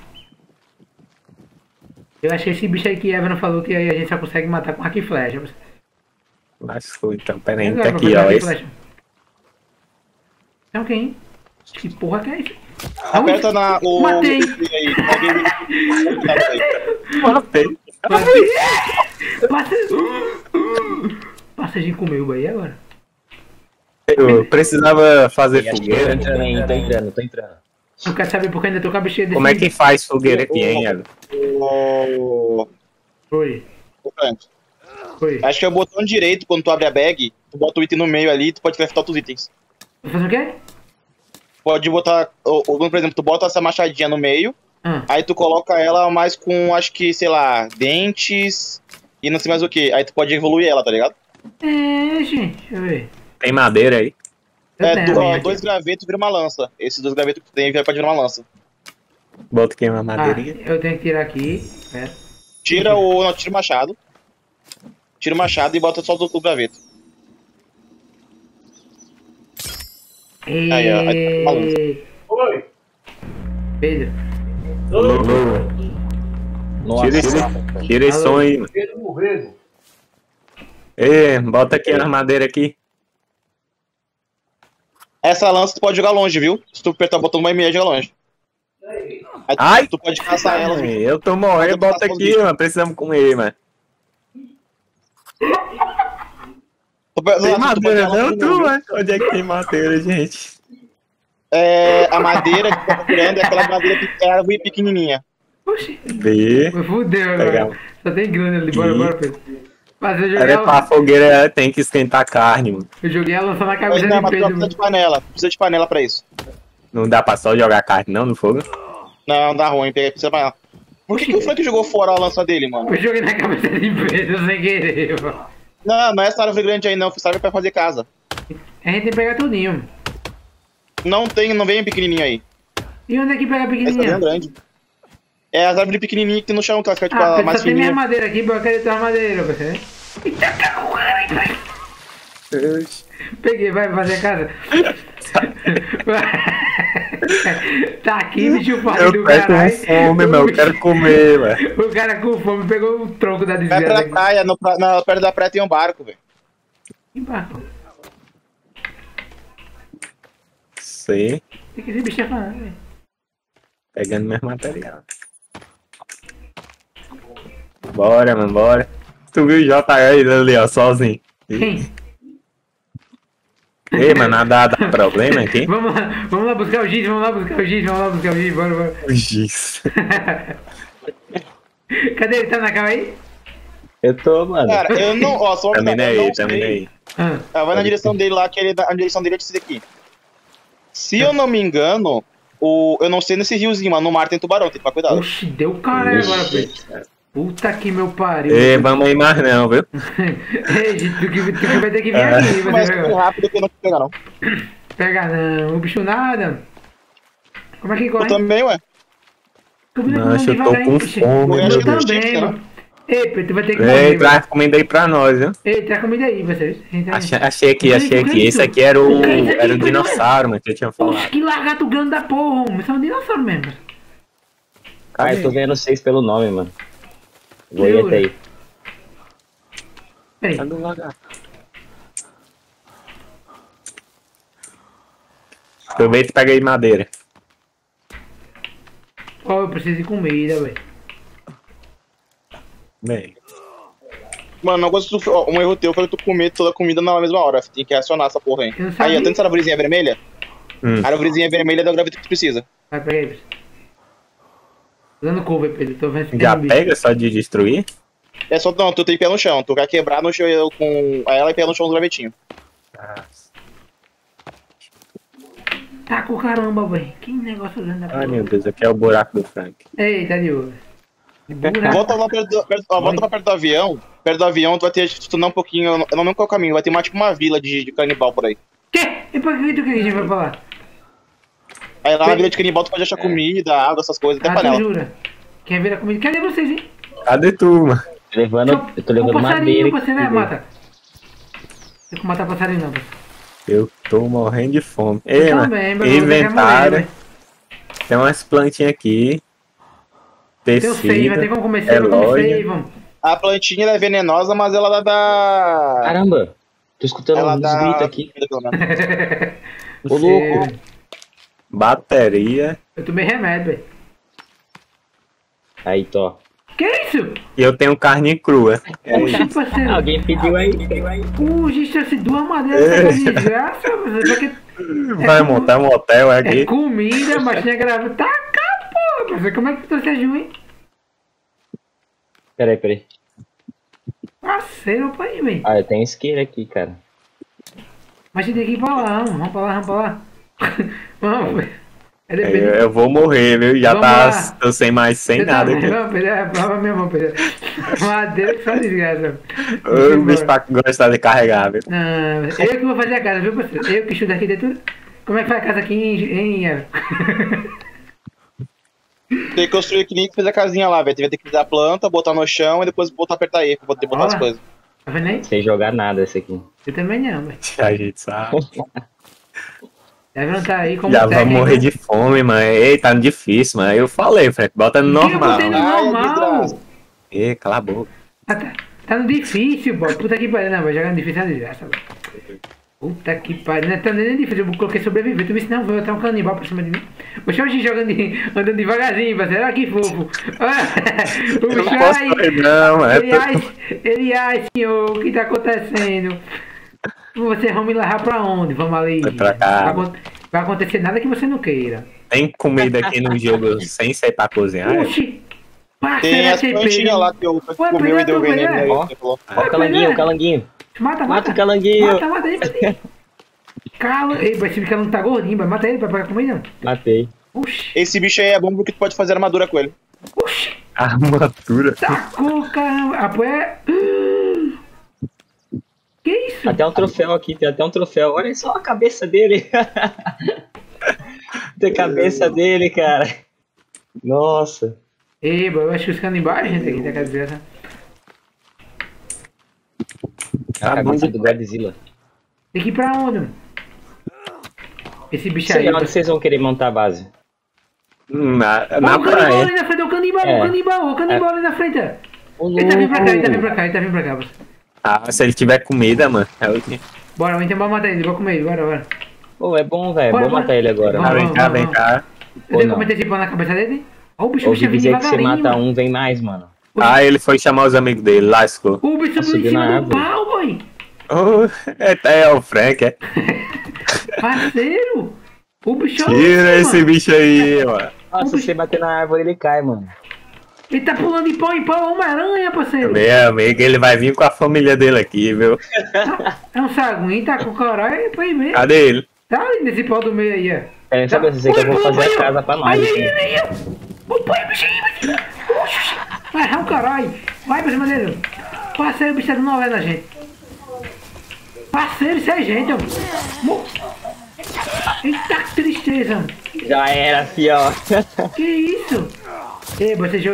Eu achei esse bicho aí que Evan falou que aí a gente só consegue matar com arco e flecha. Lascou, então. Peraí, Agora, tá vou aqui, pegar ó. arco e Esse. flecha. É o quem? Que porra que é isso? Aperta na. O... Matei. esse aí. Alguém- tá aí. Matei. Passa. Passa a gente comeu aí agora. Eu precisava fazer Tô fogueira. entrando aí, tô entrando, tô entrando. Eu quero saber porque ainda tô com a bexiga desse. Como é que faz fogueira aqui, hein, Iago? O... Foi, o Frank. foi. Acho que é o botão direito quando tu abre a bag. Tu bota o item no meio ali, tu pode craftar outros itens. Vai fazer o quê? Pode botar. Ou, ou, por exemplo, tu bota essa machadinha no meio. Ah, Aí tu coloca ela mais com, acho que, sei lá, dentes e não sei mais o que. Aí tu pode evoluir ela, tá ligado? é, gente, deixa eu ver. Tem madeira aí? Eu É, tenho du- a minha ó, aqui. dois gravetos vira uma lança. Esses dois gravetos que tu tem pode virar uma lança. Bota aqui uma Ah, madeirinha. eu tenho que tirar aqui. Pera. Tira o. Não, tira o machado. Tira o machado e bota só o, o graveto. Aí, ó, aí tá E... Oi. Pedro. Nossa, Tira esse, tira esse som aí, mano. Ei, bota aqui a madeira aqui. Essa lança tu pode jogar longe, viu? Se tu apertar o botão vai meia, joga longe. Aí tu, Ai! tu pode caçar ela. Eu tô morrendo, bota aqui, mano. Precisamos comer, mano. Tu, Tem tu madeira pode não, ela- tu, mano? Onde é que tem madeira, gente? É, a madeira que tá procurando é aquela madeira que é árvore pequenininha. Oxi. B. Fudeu Legal. agora. Só tem grana ali. Bora, E- bora, Pedro. Mas eu joguei Cara, pra ela, fogueira tem que esquentar carne, mano. eu joguei ela só na Mas cabeça não, de mas tu Pedro. precisa de panela. Precisa de panela pra isso. Não dá pra só jogar carne não no fogo? Não, dá ruim, pega- precisa de panela. Por que, que o Frank jogou fora a lança dele, mano? Eu joguei na cabeça de Pedro sem querer, mano. Não, não é essa árvore grande aí não, essa árvore é pra fazer casa. A gente tem que pegar tudinho. Não tem, não vem pequenininho aí. E onde é que pega a Essa é pequenininha? grande. É as árvores pequenininhas que tem no chão, que elas ficam tipo, Ah, a Pedro, mais só tem minha fininha. madeira aqui, eu quero ter uma madeira, você. Peguei, vai fazer a casa. Tá aqui, bicho pai Eu do pego com caralho. fome, meu. Eu quero comer, velho. O cara com fome pegou o tronco da Vai pra desgraça. praia, no, pra- na, perto da praia tem um barco, velho. Que barco? Sei. O que esse bicho tá falando, velho? Pegando meus material. Bora, mano, bora. Tu viu o J R ali, ó, sozinho. Quem? Ei, mano, nada dá problema aqui? Vamos lá, vamos lá buscar o giz, vamos lá buscar o giz, vamos lá buscar o giz, bora, bora. O giz. Cadê ele? Tá na cama aí? Eu tô, mano. Cara, eu não. Ó, só Também eu aí, não também sei. aí. Ah, Ah, vai na direção dele lá, que ele, a direção dele é esse daqui. Se eu não me engano, o, eu não sei nesse riozinho, mas no mar tem tubarão, tem que tomar cuidado. oxi, deu caralho agora, Pedro. Puta que meu pariu. Ei, vamos aí mais não, viu? Ei, gente, tu que, tu que vai ter que vir É. aqui. Vai Mas ter que foi pegar. rápido que eu não vou pegar, não. Pega não, o bicho nada. Como é que Eu corre? também, ué. Comida Nossa, eu tô devagarinho, com bicho. fome, Eu Eu acho que eu também, tinha, mano. Ei, Pedro, tu vai ter que Ei, morrer, traz velho. comida aí pra nós, viu? Ei, traz comida aí, vocês. Então, Achei, achei aqui, O que- achei o que é aqui. isso? Esse aqui era o, O que é isso aqui, era o Pedro? dinossauro, mano, que eu tinha Oxe, falado. que lagarto grande da porra, homem. Isso é um dinossauro mesmo. Ah, eu tô vendo vocês pelo nome, mano. Vou ir Jura? até aí. Peraí. Cadê o lagarto? Aproveita e pega aí madeira. Ó, eu preciso de comida, velho. Bem, Mano, não gosto de tu, ó, um erro teu foi tu comer toda a comida na mesma hora. Você tem que acionar essa porra aí. Eu não Aí, sabia. ó, tem essa arvorezinha vermelha? Hum. A arvorezinha vermelha é da gravidade que tu precisa. Vai, pega aí, Pedro. Tô dando cover, Pedro. Tô vendo se tem já um bicho. pega só de destruir? É só, não, tu tem pé no chão. Tu vai quebrar no chão com ela e pé no chão do gravetinho. Tá com caramba, velho. Que negócio grande da porra. Ai meu Deus, aqui é o buraco do Frank. Ei, tá de olho. Buraco. Volta lá perto do, perto, ó, volta pra perto do avião. Perto do avião, tu vai ter, se tu não um pouquinho, eu não, eu não lembro qual é o caminho, vai ter uma, tipo uma vila de, de canibal por aí. Quê? E por que tu quer que a gente vai falar? Aí lá na Tem- vila de canibal tu pode achar comida, água, essas coisas, até Ah, tu panela. jura? Quer ver a comida? Cadê vocês, hein? Cadê tu, mano? Tô levando, eu tô levando um passarinho, madeira. você né, aqui. mata? Tem que matar passarinho, não. Pedro. Eu tô morrendo de fome. Ei, Eu mano, também, mas eu vou ter que morrer, inventário. velho. Tem umas plantinhas aqui. Tem o save, vai ter Tecido. como comer save, como relógio. save, vamos. A plantinha ela é venenosa, mas ela dá. dá... Caramba, tô escutando Ela uns dá. gritos aqui. pelo menos. Ô, louco. Bateria. Eu tomei remédio, velho. Aí, tô. Que isso? E eu tenho carne crua. É Oxi, isso. parceiro. Alguém pediu aí. Puxa, isso trouxe duas madeiras pra desgraça, você porque Vai montar um hotel é aqui. comida, mas tinha gravado. Tá cá, porra, parceiro. Como é que tu trouxe a Ju, hein? Peraí, peraí. Parceiro, pai, velho. Ah, eu tenho isqueiro aqui, cara. Mas a gente tem que ir pra lá, vamos, vamos pra lá, vamos pra lá. Vamos, velho. É Eu, depende. eu vou morrer, viu? Já Vamos tá. lá. Tô sem mais, sem Você nada tá, aqui. vamos, Pedro, é a prova mesmo, Pedro. Madeira que só desgraça. O bicho pra gostar de carregar, viu? Não, eu que vou fazer a casa, viu, parceiro? Eu que estudo arquitetura. Como é que faz a casa aqui em... em... Tem que construir que nem que fez a casinha lá, velho. Vai ter que dar a planta, botar no chão e depois botar apertar E pra poder botar as Olha. coisas. Tá vendo aí? Sem jogar nada esse aqui. Eu também não, velho. A gente sabe. Deve não tá aí como Já técnico. vamos morrer de fome, mano. Ei, tá difícil, mano. Eu falei, Frank, bota no Que eu normal. botei no Ai, é normal. desgraça. Ei, cala a boca. Ah, tá, tá no difícil, pô. Puta que pariu. Não, vai jogar no difícil é uma desgraça, velho. Puta que pariu. Não tá nem difícil. Eu coloquei sobreviver. Tu me ensinou, vou botar um canibal por cima de mim. O Xoxi jogando, de- andando devagarzinho, parceiro. Olha que fofo. Eu O não posso Xai. correr, não, mano. Ele, ai, ele, ai, senhor, o que tá acontecendo? Você vai me levar pra onde? Vamos ali. Vai pra cá. Acon- vai acontecer nada que você não queira. Tem comida aqui no jogo sem sair pra cozinhar? Oxi! Passa, Tem as Pedro. plantinhas lá que eu Ué, comeu e Pedro, deu veneno Pedro, aí. ó. Você falou. Ó, o calanguinho, o calanguinho. Mata, mata. Mata o calanguinho. Mata, mata ele, Pedro. Cala. Ei, esse calango tá gordinho, vai. Mata ele pra pegar comida. Matei. Oxi. Esse bicho aí é bom porque tu pode fazer armadura com ele. Oxi. Armadura. Tacou, caramba. Apoia. Que isso? Até um troféu aqui, tem até um troféu. Olha só a cabeça dele. Tem a cabeça dele, cara. Nossa. Ei, eu acho que os canibais, gente, aqui tá cabeça. A cabeça do Godzilla. Tem que ir pra onde, mano? Esse bicho Sei aí. onde vocês vão querer montar a base. Na, Ó, na o canibal praia. ali na frente, é o canibal, É. o canibal, o canibal ali na frente. ó. Ele tá vindo pra cá, ele tá vindo pra cá, ele tá vindo pra cá. Você. Ah, se ele tiver comida, mano. É o que. Bora, então bora matar ele, bora comer ele, bora, bora. Pô, é bom, velho. É Bora, bom bora. matar ele agora. Vamos, Ah, vem cá, vamos, vem vamos. cá. Você Ou tem não. como meter esse pau na cabeça dele? Ó, o bicho, o bicho Ouvi vem dizer que você devagarinho. mata um, vem mais, mano. Ah, ele foi chamar os amigos dele, lascou. O bicho subiu em Subiu cima na do árvore. pau, boy. Oh, é, é o Frank, é. Parceiro. O bicho é Tira louco, esse mano. bicho aí, mano. Ah, se você bater na árvore, ele cai, mano. Ele tá pulando de pau em pau, Homem-Aranha, parceiro. Meu amigo, ele vai vir com a família dele aqui, viu? É um saguinho, tá com o caralho, foi mesmo. Cadê ele? Tá ali nesse pau do meio aí, ó. É, sabe, eu sei que eu vou fazer a casa pra nós. Aí, assim. aí, aí, ó. O pai, bichinho, bichinho. Oxi. Vai errar o caralho. Vai pra cima dele. Parceiro, o bicho tá dando novela na gente. Parceiro, isso é gente, ó. Mo- Eita, que tristeza, mano. Já era, fião. Que isso? Ei, você joga...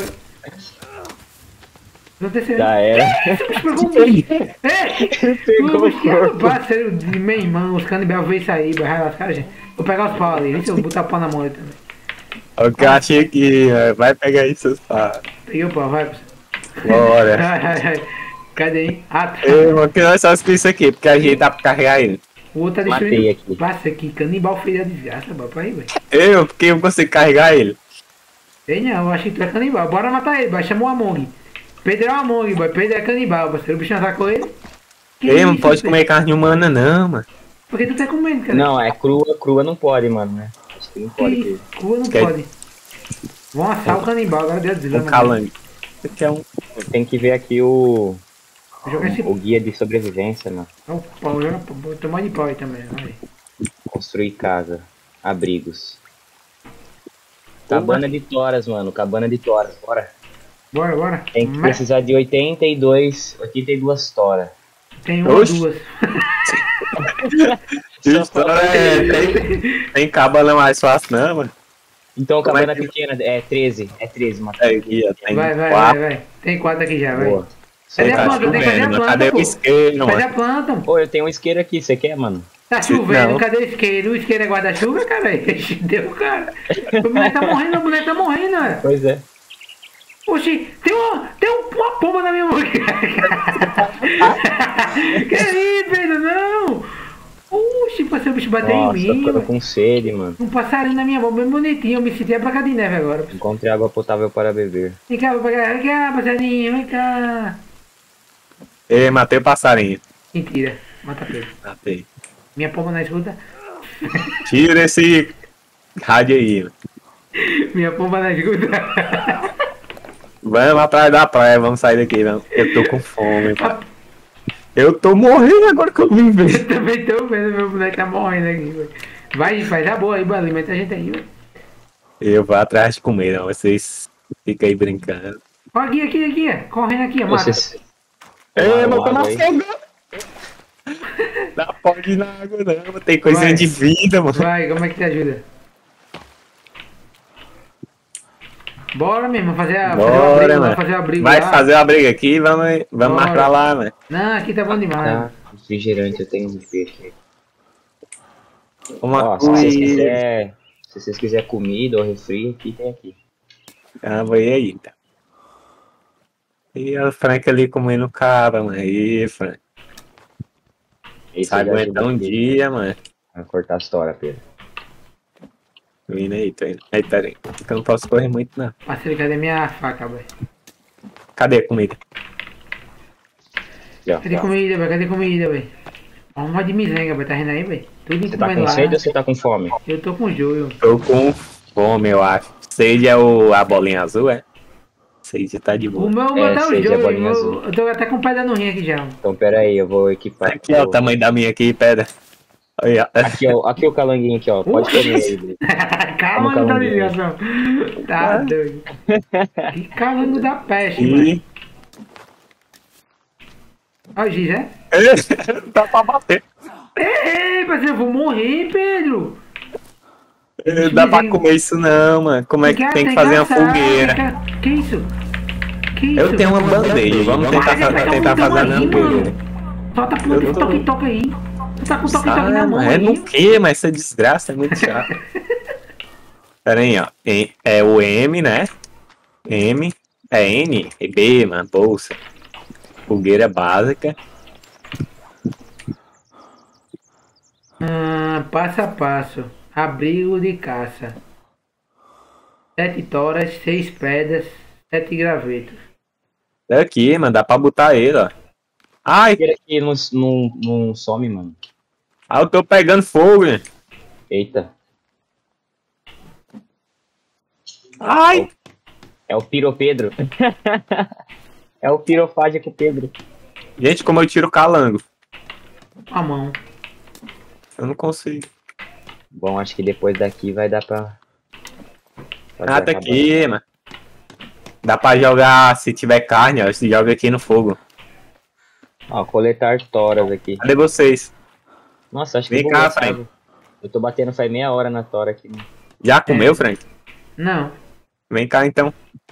O que aconteceu? Já era. Esse bicho pegou um bicho. Ei, Pegou o o bicho é o corpo. parceiro de meu irmão, os canibais veio sair, vai lascar, gente. Vou pegar os pau ali, deixa eu botar o pau na mão ali também. O que eu achei que eh, vai pegar isso, tá? Peguei o pau, vai. Bora. Ai, ai, ai. Cadê, hein? Ah, tá. Ei, mano, que nós só isso aqui, porque a gente dá pra carregar ele. O outro tá Matei destruindo. aqui. Passa aqui, canibal feio da desgraça, papai, velho. Eu, porque eu consigo carregar ele. Ei, não, eu achei que tu é canibal. Bora matar ele, vai. Chamou o Among. Pedro é o Among, boy. Pedro é canibal, parceiro. O bicho não atacou ele. Que Ei, não isso, pode Pedro? comer carne humana, não, mano. Por que tu tá comendo, cara? Não, é crua, crua não pode, mano, né? Acho que não pode. Que cua não Quer- pode. Vão assar o canibal, agora Deus do céu. Um calango. Isso aqui é um. Tem que ver aqui o, Vou jogar esse o guia de sobrevivência, mano. Ó, o pau, joga pau. Botou mais de pau aí também, vai. Construir casa, abrigos. Cabana de toras, mano, cabana de toras, bora. Bora, bora. Tem que Mas precisar de oitenta e dois, oitenta e duas toras. tem uma ou Oxi. duas. História é, tem, tem cabana mais fácil, não, mano. Então, Como é cabana que- pequena é treze, é treze, mano. É, aqui, ó, tem Vai, vai, quatro. vai, vai. Tem quatro aqui já, vai. Boa. Cadê a Tá planta? Tem que fazer a chovendo, planta, cadê pô. o isqueiro, Cadê a mano? planta? Pô? Ô, eu tenho um isqueiro aqui, você quer, mano? Tá chovendo, Não. cadê o isqueiro? O isqueiro é guarda-chuva, cara? Deu, cara. O moleque tá morrendo, o moleque tá morrendo, né? Pois é. Oxi, tem uma, tem um- uma pomba na minha mão. Que isso, Pedro? Não! Oxi, parceiro, o bicho bateu Nossa, em tô mim, ficando velho. com sede, mano. Um passarinho na minha mão, bem bonitinho. Eu me senti a placa de neve agora. Encontrei água potável para beber. Vem cá, vou pegar. Vem cá, passarinho, vem cá. Ei, matei o passarinho. Mentira, mata Pedro. Matei. Minha pomba na escuta. Tira esse rádio aí, mano. Minha pomba na escuta. Vamos atrás da praia, vamos sair daqui, vamos. Eu tô com fome, pai. Eu tô morrendo agora que eu vim ver. Eu também tô vendo, meu boneco tá morrendo aqui, velho. Vai, faz a boa aí, boa, alimenta a gente aí, velho. Eu vou atrás de comer, não. Vocês ficam aí brincando. Ó, aqui, aqui, aqui, ó. Correndo aqui, ó. Mata. Vocês... Ei, Tomaram mas eu tô na água aí? água. Não pode ir na água, não. Tem coisinha Vai. de vida, mano. Vai, como é que te ajuda? Bora mesmo, fazer, a, fazer o Bora, abrigo lá, mano. fazer o abrigo Vai lá. fazer uma briga aqui e vamos, vamos Bora. mais pra lá, mano. Não, aqui tá bom demais. Tá, refrigerante, eu tenho um de peixe. Uma Ó, se vocês coisa. quiserem se vocês quiser comida ou refri, aqui tem aqui. Ah, vai aí, então. E a Frank ali comendo cara, mano. Aí, Frank. Esse Você aí ajuda aguenta um aqui dia, mano. a cortar a história, Pedro. Tô indo aí, tô indo. Aí, peraí. Porque eu não posso correr muito, não. Parceiro, cadê minha faca, velho? Cadê a comida? Aqui, ó, Cadê ó. comida, velho? Cadê comida, velho? Vamos de misenga, velho. Tá rindo aí, velho? Tudo Você tá comendo com lá. sede ou você tá com fome? Eu tô com joio. Tô com fome, eu acho. Sage é o, a bolinha azul, é? Sage tá de O boa. meu É, botar o sede é joio. bolinha Eu, azul. eu tô até com pedra no rim aqui já. Então pera aí, eu vou equipar. Aqui, ó, o tamanho da minha aqui, pedra. Olha. Aqui, ó, aqui o calanguinho aqui, ó. Pode Oxi. comer aí, Blue. Calma, Vamos, não tá calma, ligação. Tá doido. Que calango da peste, mano. E... Olha o giz, é? Dá pra bater. Ei, parceiro, eu vou morrer, Pedro. Não dá pra comer isso não, mano. Como é que tem que fazer uma assar, fogueira? tem que- Que isso? Que isso? Eu tenho uma bandeja, vamos tentar, Vai, vai, fa- vai, tentar vai, fazer a vai, fogueira. mano. Solta a porra Eu desse tô- toque-toque aí. Tu tá com toque-toque na Ah, mão é aí. no que? Mas essa desgraça é muito chata. Pera aí, ó. E- É o M, né? M. É N? E B, mano. Bolsa. Fogueira básica. Ah, passo a passo. Abrigo de caça. Sete toras, seis pedras, sete gravetos. Aqui, mano. Dá pra botar ele, ó. Ai, Fogueira aqui não, não, não some, mano. ah, eu tô pegando fogo, né? Eita. Ai. É o Piro Pedro. É o pirofágico Pedro. Gente, como eu tiro calango? A mão. Eu não consigo. Bom, acho que depois daqui vai dar pra... fazer Ah, a tá cabana. aqui, mano. Dá pra jogar, se tiver carne, ó. Se joga aqui no fogo. Ó, coletar toras aqui. Cadê vocês? Nossa, acho que Vem eu vou cá, gostar, Frank. viu? Eu tô batendo faz meia hora na tora aqui. Mano. Já comeu, Frank? Não. Vem cá, então.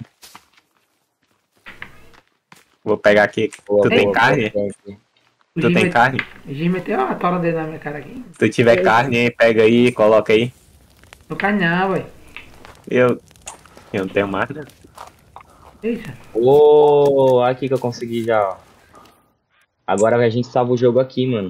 Vou pegar aqui. Boa, Tu tem boa, carne? boa, boa. O Tu Giz tem met- carne? O Giz meteu a tora dele na minha cara aqui. Se tu tiver carne, pega aí, coloca aí. No canhão, ué. Eu. Eu não tenho mais, né? Isso. Ô, aqui que eu consegui já, ó. Agora a gente salva o jogo aqui, mano.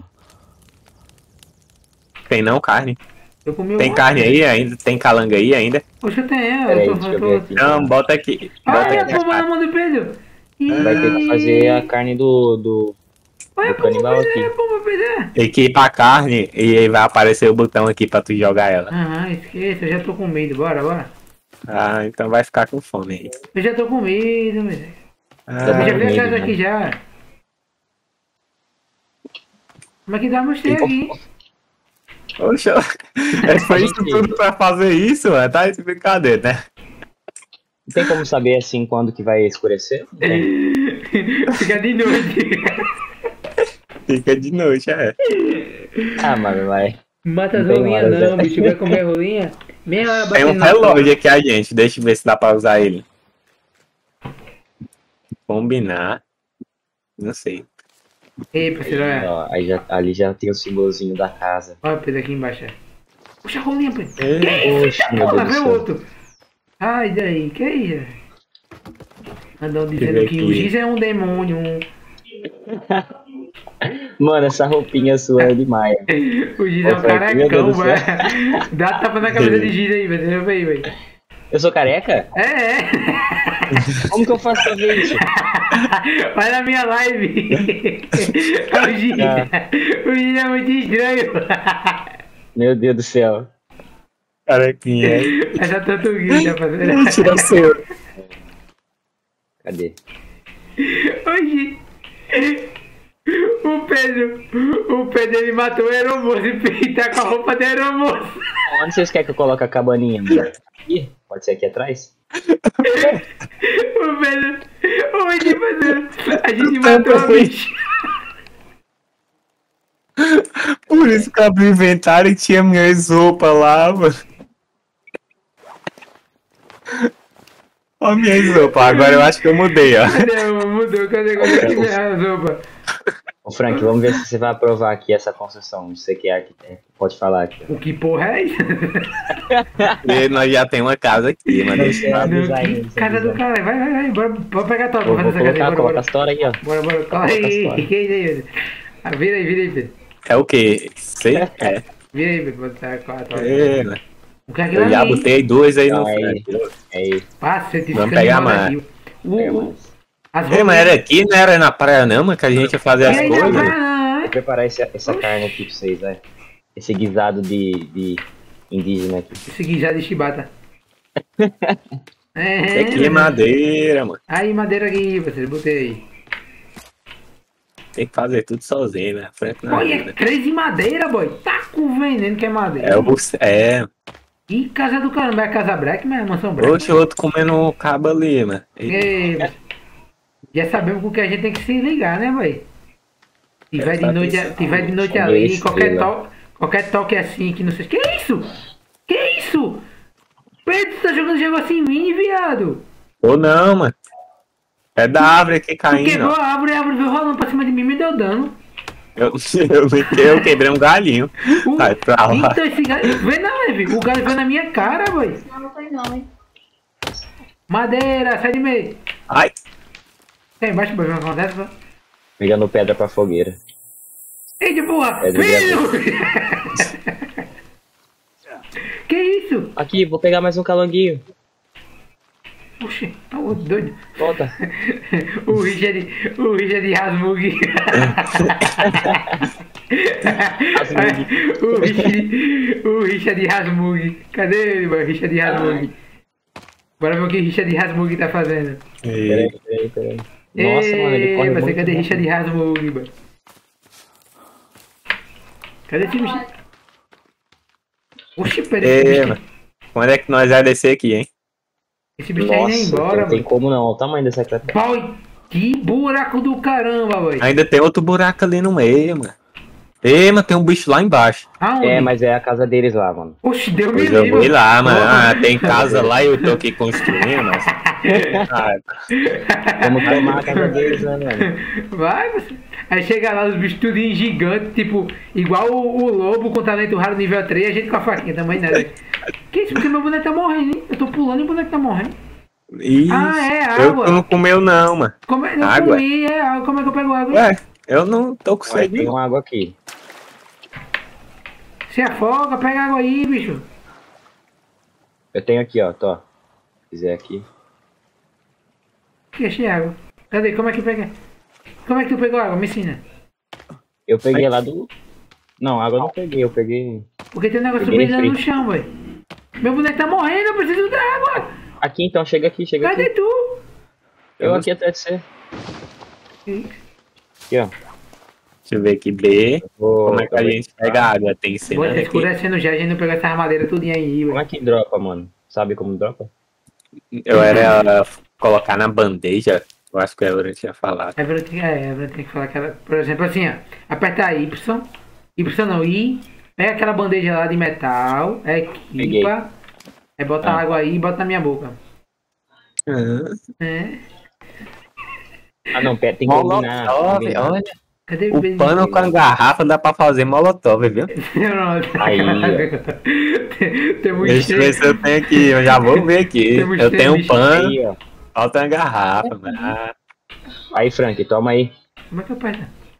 Tem não carne. Eu comi Tem o carne aí ainda? Tem calanga aí ainda? Poxa, eu tenho. Pera aí, Eu tô, deixa eu eu ver tô... aqui. Não, bota aqui. Bota Olha a aqui. as pomba na carnes. mão do Pedro. Vai ter que fazer a carne do... do... Olha a do pomba, canibal Pedro. aqui. Olha a pomba, Pedro. Equipa a carne e aí vai aparecer o botão aqui pra tu jogar ela. Aham, esqueça. Eu já tô com medo. Bora, bora. Ah, então vai ficar com fome aí. Eu já tô com medo, meu Deus. Ah, Eu já vi a medo, casa né? aqui já. Como é que dá mostrei aqui? Poxa, é, foi isso tudo pra fazer isso, mano. Tá de brincadeira, né? Não tem como saber assim quando que vai escurecer? Tem. Fica de noite. Fica de noite, é. Ah, mano, vai. Mata as Não tem rolinhas horas, não, né? bicho. Vai comer rolinha. Meia hora Tem um batendo na relógio porta. aqui, a gente. Deixa eu ver se dá pra usar ele. Combinar. Não sei. Ei, parceiro, olha. Ó, aí já, ali já tem o símbolozinho da casa. Olha o Pedro aqui embaixo. Puxa a rolinha, Pedro. É. Oxe, meu Porra, Deus vê do o céu. outro. Ai, daí, que é isso? Andam Deixa eu dizendo ver que aqui. o Giz é um demônio. Um... Mano, essa roupinha sua é demais. O Giz é Ô, um Frank, meu carecão, Deus do céu. velho. Dá tapa na cabeça de Giz aí, velho. Vem, velho. Eu sou careca? É, é. Como que eu faço pra ver isso? Vai na minha live. É o Giz. Ah. O Giz é muito estranho. Meu Deus do céu. Carequinha. Essa tartaruguinha, parceiro. Tira o seu. Cadê? Hoje, o Pedro, o Pedro ele matou o aeromoço e tá com a roupa do aeromoço. Onde vocês querem que eu coloque a cabaninha? Mano? Aqui? Pode ser aqui atrás? O Pedro, hoje, Pedro, a gente matou o bicho. Por isso que eu abri o inventário e tinha minhas roupas lá, mano. Ó, minhas roupas. Agora eu acho que eu mudei, ó. Cadê? Mudou, cadê? Cadê que tiver a roupa? Ô Frank, vamos ver se você vai aprovar aqui essa construção. Você que é arquiteto, pode falar aqui. O que porra é isso? E nós já tem uma casa aqui, mano. Deixa eu avisar aí, Que deixa eu casa do avisar. caralho, vai, vai, vai, bora, bora pegar a tua, Vou, bora vou fazer essa casa colocar, aí, bora, coloca bora. as toras aí, ó. Bora, bora, corre aí, que é isso aí, velho? Ah, vira aí, vira aí, Pedro. É o quê? Sei? É. Vira aí, Pedro, botar com a tua. É, mano. O que é aquilo Eu já ali? botei duas aí Não, no é frente. É aí. Passa, você Vamos pegar mais. O, Pega o, mais. as Ei, mas era aqui, não era na praia não, mano, que a gente ia fazer as E aí, não, coisas. não, Vou preparar essa, essa carne aqui pra vocês, vai. esse guisado de, de indígena aqui. Esse guisado de chibata. É, Isso aqui é madeira, mano. Aí, madeira aqui, vocês, botei aí. Tem que fazer tudo sozinho, né? Frente na Olha, vida. três de madeira, boy. Tá com veneno que é madeira. É o É. Ih, casa do caramba, é a casa Black, mas é a mansão Black. Oxe, o outro comendo cabo ali, mano. Ei, já sabemos com que a gente tem que se ligar, né, boy? Se É, vai de tá noite, pensando. se vai de noite Só ali, dois qualquer estrelas. toque, qualquer toque assim que não sei. Que isso? Que isso? Pedro, você tá jogando jogo assim em mim, viado? Ou não, mano. É da árvore aqui Tu caindo, quebrou ó. a árvore, a árvore veio rolando pra cima de mim e me deu dano. Eu, eu, eu quebrei um galinho. O- Vai pra lá. Então esse galho. Vem na leve, o galho veio na minha cara, boy. Não, não foi não, hein? Madeira, sai de meio. Ai, Tá embaixo, boy, o que acontece, boy? Pegando pedra pra fogueira. Ei, de boa! É do Filho! Que isso? Aqui, vou pegar mais um calanguinho. Oxi, tá outro doido. Volta. O Richard, o Richard Rasmug. o, Richard, o Richard Rasmug. Cadê ele, mano? Richard Rasmug. Bora ver o que o Richard Rasmug tá fazendo. Peraí, peraí, peraí. Nossa, Ei, mano, ele corre você muito. cadê rápido. Richard Rasmug, mano? Cadê esse bicho? Oxi, peraí. esse é, bicho- mano. Quando é que nós vai descer aqui, hein? Esse bicho tá indo Nossa, embora, não tem mano. como não. Olha o tamanho dessa criatura. Boy, que buraco do caramba, boy. Ainda tem outro buraco ali no meio, mano. Ei, mano, tem um bicho lá embaixo. Aonde? É, mas é a casa deles lá, mano. Oxi, deu me Pois eu livre. vou lá, mano. Ah, tem casa lá e eu tô aqui construindo, nossa. Ah, Vamos tomar a casa deles, né, mano? Vai, você. Aí chega lá os bichos tudo gigante, tipo, igual o, o lobo com talento raro nível três, a gente com a faquinha também, né? Que isso? Porque meu boneco tá morrendo, hein? Eu tô pulando e o boneco tá morrendo. Ixi, Ah, é eu água. não comeu não, mano. Como é, eu Água? comi, é água. Como é que eu pego água? Ué, eu não tô com Ué, sede. tem não. uma água aqui. Se afoga, pega água aí, bicho. Eu tenho aqui, ó, tô. Se quiser aqui. Que achei água. Cadê? Como é que pega? Como é que tu pegou água? Me ensina. Eu peguei lá do... Não, água eu não peguei, eu peguei... Porque tem um negócio Peguei brilhando no frio. chão, velho. Meu boneco tá morrendo, eu preciso da água. Aqui então, chega aqui, chega Cadê aqui. tu? Eu aqui atrás de você. Aqui, ó. Deixa eu ver aqui, B. Vou... Como é que a gente pega água? Tem que ser Bora aqui. escurecendo já, a gente não pegou essa armadeira tudinha aí, Como velho. é que dropa, mano? Sabe como dropa? Eu era colocar na bandeja. Eu acho que eu tinha falado. É verdade, é, é verdade, tem que falar aquela. Por exemplo, assim, ó. Aperta Y. Y não, I. Pega aquela bandeja lá de metal. Peguei. Equipa. Aí bota Ah. água aí e bota na minha boca. Ah, É. Ah, não, pera, tem que eliminar. Molotov, eliminar. olha. Cadê O pano com a garrafa dá pra fazer molotov, viu? Pronto. Aí, Tem- Temos Deixa eu ver três. se eu tenho aqui. Eu já vou ver aqui. Temos Eu três tenho um bichos pano, Aí, ó. falta uma garrafa, mano. Ah, Aí, Frank, toma aí. Como é que eu aperto?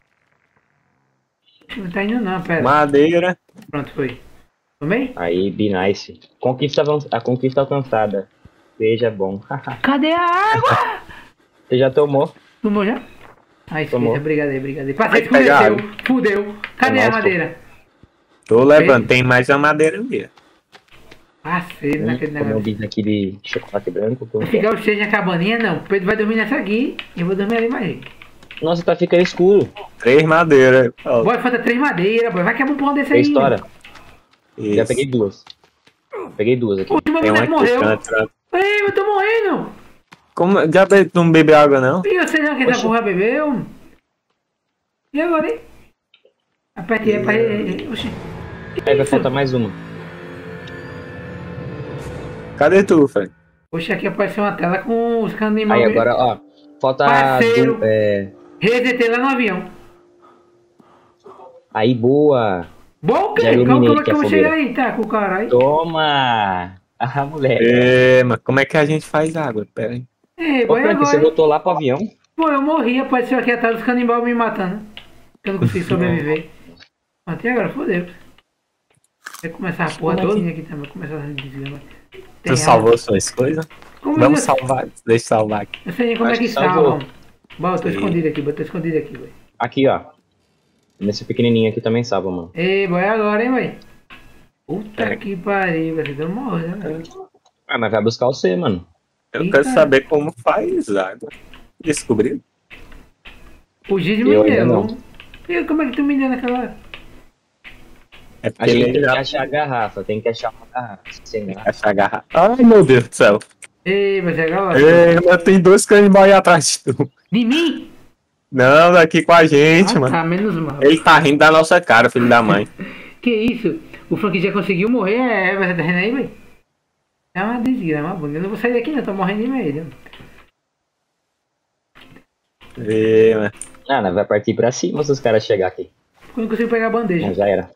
Não tá indo não, pera. madeira. Pronto, foi. Tomei? Aí, be nice. Conquista avan- a conquista alcançada. Seja bom. Cadê a água? Você já tomou? Tomou já? Ai, Tomou. esqueci, brigadeiro, brigadeiro. Passei, Vai pegar escureceu. Fudeu. Cadê a Nossa. madeira? Tô levando, tem mais uma madeira ali. Passei Vamos naquele comer um negócio. bicho aqui de chocolate branco. que eu Vai não ficar os três na cabaninha? Não. O Pedro vai dormir nessa aqui e eu vou dormir ali mais. quero. Nossa, tá ficando escuro. Três madeiras. Ó, Bora, falta três madeiras, boy. Vai quebrar um pão desse aí. Tem história. Já isso. peguei duas. Peguei duas aqui. O meu Tem uma boneco aqui, morreu. canto, canto. Ei, eu tô morrendo. Como, já be- tu não bebe água, não? E você não quer Oxi. essa porra bebeu? E agora, hein? Aperte aí, aperte. Oxi. Aí vai faltar mais uma. Cadê tu, Fred? Oxi, aqui apareceu uma tela com os canos Aí agora, ó. Falta. Parceiro. Du... É... Resetei lá no avião. Aí, boa. Bom, o Já quê? Como, iluminei como é aqui que eu a vou fogueira. chegar aí? Tá, com o caralho. Toma! Ah, moleque. É, mas como é que a gente faz água? Pera aí. Ei, Ô, boy, Frank, você agora. voltou lá pro avião? Pô, eu morri, apareceu aqui atrás dos canibal me matando. Eu não consegui sobreviver. Até agora, fodeu. Vai começar a porra Como é que- todinha aqui também. Vai começar a desgrama. Tu salvou suas coisas? Como Vamos eu, salvar. Deixa eu salvar aqui. eu sei nem como Acho é que que salvou. salva. Bom, eu tô Sim. escondido aqui, eu tô escondido aqui, velho. Aqui, ó. Nesse pequenininho aqui também salva, mano. Ei, boy, agora, hein, boy? Puta É. que pariu, você deu morrer, né, velho? Ah, mas vai buscar o C, mano. Eu Eita. quero saber como faz água. Descobriu? O Giz me Eu ainda deu. não. E como é que tu me deu naquela hora? É A porque gente ele tem que já achar a garrafa, tem que achar uma garrafa. Sem garrafa. acha a garrafa. Ai, meu Deus do céu. Ei, vai chegar lá. Ei, mas tem dois canibais aí atrás de tu. De mim? Não, daqui com a gente, Ah, mano. tá, menos mal. Ele tá rindo da nossa cara, filho da mãe. Que isso? O Frank já conseguiu morrer, é, você tá rindo aí, velho? É uma desgrama, bunda. Eu não vou sair daqui não, tô morrendo de medo. Ei, mano. Ah, nós vai partir pra cima se os caras chegar aqui. Eu não consigo pegar a bandeja. Não, já era.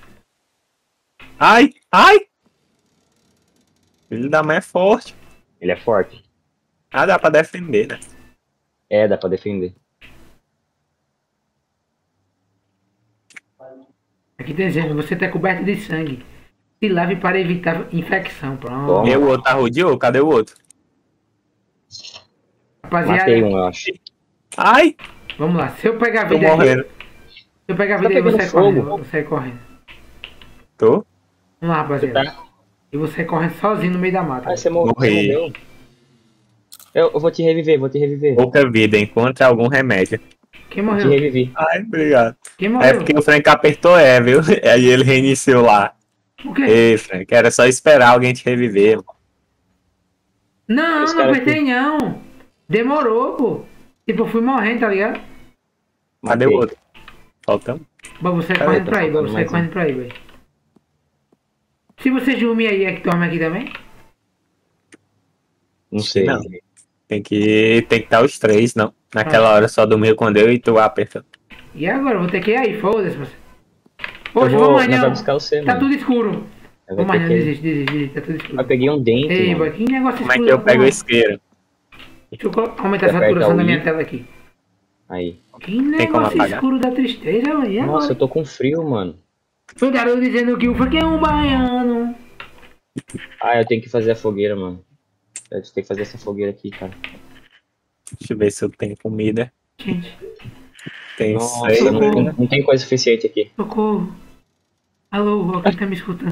Ai, ai! Filho da mãe é forte. Ele é forte. Ah, dá pra defender, né? É, dá pra defender. Aqui tá dizendo, você tá coberto de sangue. Se lave para evitar infecção. Pronto. Bom. E o outro tá rodeou? Cadê o outro? Rapaziada, Matei um, eu acho. Ai! vamos lá. Se eu pegar a Tô vida aqui, morrendo. se eu pegar a Tá vida aí, eu vou pegando sair fogo? correndo. Eu vou sair correndo. Tô? Vamos lá, rapaziada. Tá. Eu vou sair correndo sozinho no meio da mata. Ah, você morreu. Morri. Você morreu. Eu, eu vou te reviver, vou te reviver. Pouca vida, encontre algum remédio. Quem Vou te morreu? reviver. Ai, obrigado. Quem É morreu? porque o Frank apertou é, viu? Aí ele reiniciou lá. O quê? Ei, Frank, era só esperar alguém te reviver. mano. Não, Esse não cara apertei não. Demorou, pô. Tipo, eu fui morrendo, tá ligado? Cadê Matei. o outro? Faltamos? Mas você Pera correndo aí, tá pra aí, faltando você mais um. correndo pra aí, velho. Se você dormir aí, é que dorme aqui também? Não sei. Não. Tem que tem que estar os três, não. Naquela Ah. hora só dormiu quando eu e tu apertou. E agora? Eu vou ter que ir aí, foda-se você. Eu Poxa, vou, vamos mais nós vai não. buscar o C, Tá mano. tudo escuro. Nós vai Vamos mais ter não, que- desiste, desiste, desiste, tá tudo escuro. Eu peguei um dente, Ei, mano. boy, que negócio Como é escuro. que eu da pego o porra. isqueiro? Deixa eu colo- aumentar a Você aperta saturação o da minha I. tela aqui. Aí. Que como negócio apagar? escuro da tristeza, mano. E Nossa, agora? eu tô com frio, mano. Foi garoto dizendo que o Frank é um baiano. Ah, eu tenho que fazer a fogueira, mano. Eu tenho que fazer essa fogueira aqui, cara. Deixa eu ver se eu tenho comida. Gente, Tem Nossa, seis. não, socorro. tem- não tem coisa suficiente aqui. socorro. Alô, alguém tá me escutando?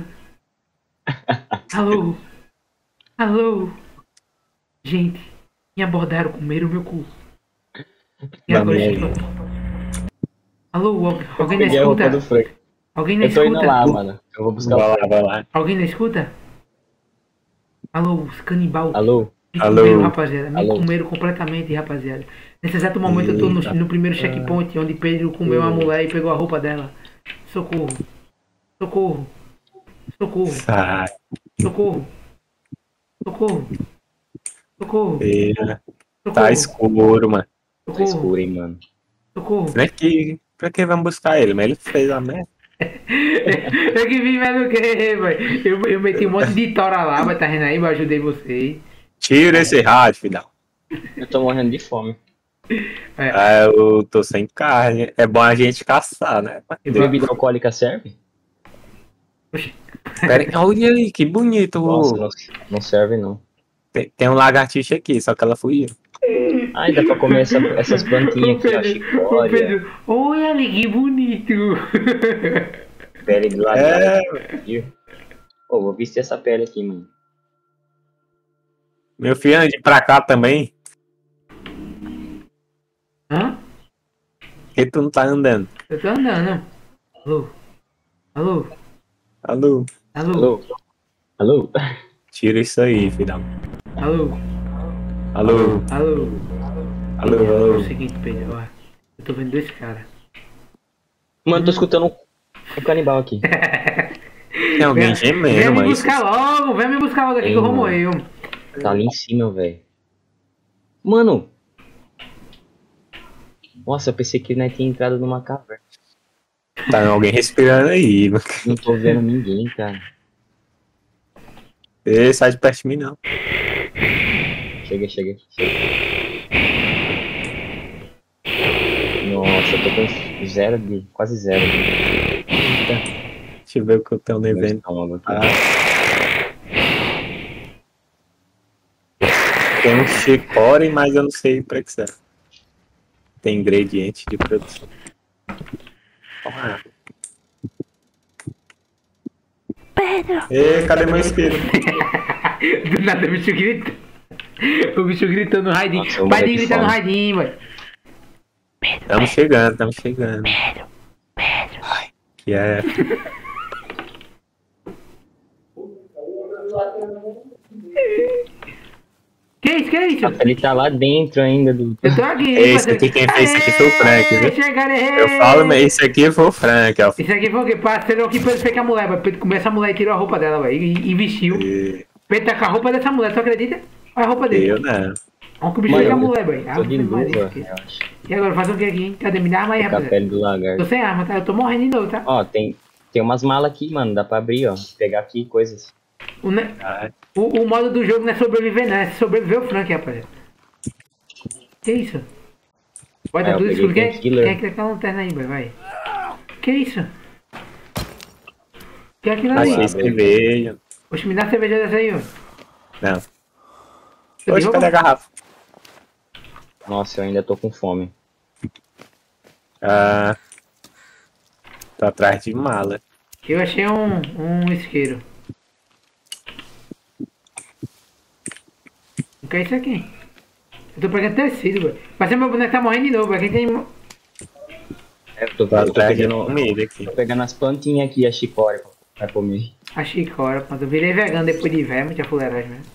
Alô? Alô? Gente, me abordaram, comeram o meu cu. E Da agora minha estou... Alô, al- alguém na Peguei a roupa escuta? do Frank. Alguém na Eu tô indo escuta? lá, mano. Eu vou buscar Vai o lá, Frank. vai lá. Alguém na escuta? Alô, os canibal. Alô? Me Alô? comeram, rapaziada. Me Alô? comeram completamente, rapaziada. Nesse exato momento eu tô no, Eita. no primeiro checkpoint onde Pedro comeu uma Hum. mulher e pegou a roupa dela. Socorro. Socorro. Socorro. Sai. Socorro. Socorro. Socorro. Eita. Tá Socorro. escuro, mano. Tá Socorro. escuro, hein, mano. Socorro. Frank, pra que vamos buscar ele? Mas ele fez a merda. Eu que vim mais do que, velho. Eu, eu meti um monte de tora lá, mas tá vendo aí? Eu ajudei vocês. Tira esse rádio, filhão. Eu tô morrendo de fome. Ah, eu tô sem carne. É bom a gente caçar, né? Eu- Bebida alcoólica serve? Oxi. Pera aí, olha aí, que bonito. Nossa, não, não serve não. Tem, tem um lagartixa aqui, só que ela fugiu. Ai, dá pra comer essa- essas plantinhas Ô, aqui, ó. Pedro, ô, Chicória, Pedro, olha ali que bonito. pele de É, lagarto. Pô, vou vestir essa pele aqui, mano. meu filho, ande pra cá também. Hã? Por que tu não tá andando? Eu tô andando. Alô? Alô? Alô? Alô? Alô? Alô? Tira isso aí, filhão. Alô? Alô? Alô? Alô? É o Alô? seguinte, Pedro, ó. Eu tô vendo dois caras. Mano, tô escutando um, um canibal aqui. Tem alguém Vem gemendo, me mas. buscar logo, vem me buscar logo aqui Ei, que eu vou mano. morrer. eu. Tá ali em cima, velho. Mano! Nossa, eu pensei que nós tinha entrado numa caverna. Tá alguém respirando aí. mano. Não tô vendo ninguém, cara. Ei, sai de perto de mim, não. Chega, chega, chega. Nossa, eu tô com zero de. Quase zero. Deixa eu ver o que eu tenho Meu devendo. estômago aqui. Ah. Tem um chicore, mas eu não sei pra que serve. Tem ingrediente de produção. Toma. Ê, cadê meu espelho? Do nada o bicho grita. O bicho gritou no raidinho. Nossa, eu Vai morri de de gritar no fome. raidinho, boy. Tamo chegando, tamo chegando. Ai, que é. Que isso, que isso? Ele tá lá dentro ainda do. Eu tô aqui, Esse aqui, quem fez isso aqui foi o Frank, viu? Chegaram, Eu falo, mas esse aqui foi o Frank, ó. Isso aqui foi o que? Parceiro aqui pra ele ficar a mulher, boy. Pra ele comer essa mulher e tirou a roupa dela, boy. E, e vestiu. E Pra ele tá com a roupa dessa mulher, tu acredita? Olha a roupa dele. eu não. Olha que o bicho Mano, fez a eu mulher, boy. Tô de Ave Maria, luva, que- eu acho. E agora, faz o que aqui, hein? Cadê? Me dá arma aí, Com a rapaziada. pele do lagarto. Tô sem arma, tá? Eu tô morrendo de novo, tá? Ó, tem, tem umas malas aqui, mano. Dá pra abrir, ó. Pegar aqui coisas. O, ne- Ai, o, o modo do jogo não é sobreviver, não. É sobreviver o Frank, rapaziada. Que isso? Bota É, eu tudo peguei escuro. Quem, painkiller. quem é que tá com a lanterna aí, boy? Vai. Que isso? Que é aquilo ali? achei cerveja. Oxe, me dá a cerveja dessa aí, ó. Não. Eu Hoje, derrubo? cadê a garrafa? Nossa, eu ainda tô com fome. Ah. Tô atrás de mala. Eu achei um, um isqueiro. O que é isso aqui? Eu tô pegando tecido, boy. Mas meu boneco tá morrendo de novo, boy. Quem tem... mo- É, eu tô, Tô eu tô atrás de pegando, comida aqui. tô pegando as plantinhas aqui, a chicória pra comer. A chicora, pronto. Eu virei vegano depois de velho, muita fuleiragem mesmo.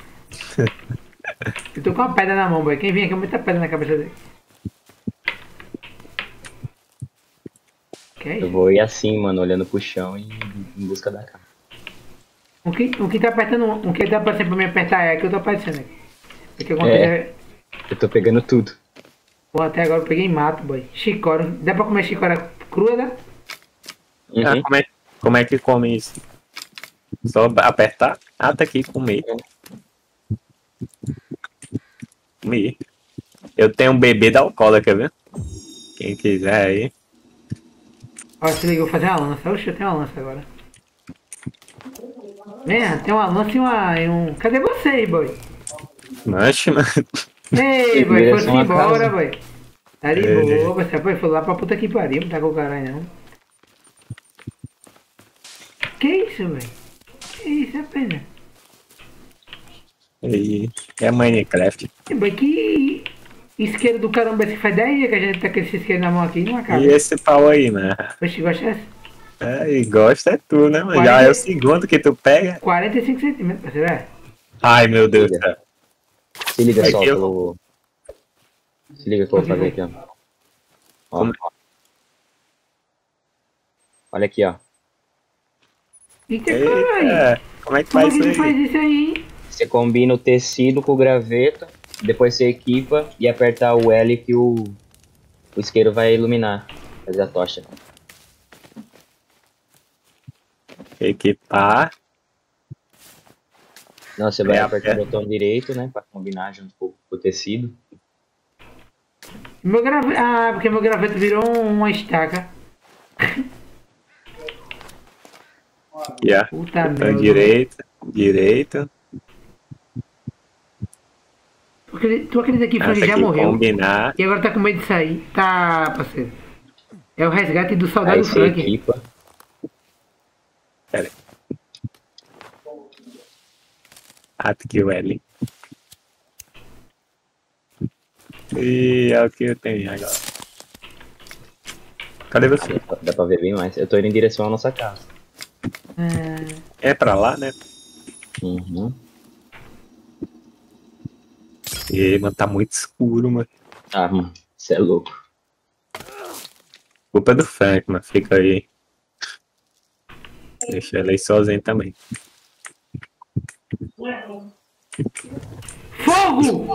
Eu tô com uma pedra na mão, boy. Quem vem aqui, muita pedra na cabeça dele. Que é Eu isso? vou ir assim, mano, olhando pro chão e em busca da cara. O que, o que tá apertando, o que tá aparecendo pra me apertar é que eu tô aparecendo aqui. Porque alguma É. coisa... Eu tô pegando tudo. Pô, até agora eu peguei mato, boy. Chicora. Dá pra comer chicora crua, né? Uhum. Ah, como, é, como é que come isso? Só apertar? Ah, tá aqui, comer. Comer. Eu tenho um bebê da alcoólatra, viu? Quem quiser aí. Ó, se liga, eu vou fazer uma lança. Oxe, eu tenho uma lança agora. Vem, tem uma lança e, uma, e um... Cadê vocês, boy? Manche, mano. Ei, boy, Direção fosse à embora, casa. boy. Tá de É. boa, você foi foi lá pra puta que pariu, não tá com o caralho não. Que isso, velho? Que isso, é pena. E é Minecraft. É, boy, que isqueiro do caramba esse que faz dez dias que a gente tá com esse isqueiro na mão aqui, não acaba. E esse pau aí, mano? Oxe, gosta dessa? É, e gosta é tu, né, mano? Já é o segundo que tu pega. quarenta e cinco centímetros, parceiro, é? Ai, meu Deus do céu. Se liga Aqui só, eu- que eu vou... Se liga que eu vou fazer aqui, ó. Ó. Como- Olha aqui, ó. Eita, caralho. Eita, como é que Como é faz que isso ele faz aí? isso aí, hein? Você combina o tecido com o graveto, depois você equipa e apertar o L que o, o isqueiro vai iluminar. Fazer a tocha. Equipar. Não, você vai É, apertar é. o botão direito, né? Pra combinar junto com, com o tecido. Meu grave... Ah, porque meu graveto virou uma estaca. E ó. Puta Botão merda. direito. Direito. Tu acredita, tu acredita que o Frank Essa já aqui morreu? combinar. E agora tá com medo de sair? Tá, parceiro. É o resgate do soldado Aí você Frank. equipa. Pera aí. Ah, tá aqui o L. E é o que eu tenho agora. Cadê você? Dá pra- Dá pra ver bem mais. Eu tô indo em direção à nossa casa. Ah, É pra lá, né? Uhum. E, mano, tá muito escuro, mano. Ah, mano, você é louco. Culpa do Frank, mano. Fica aí. Deixa ele aí sozinho também. Fogo!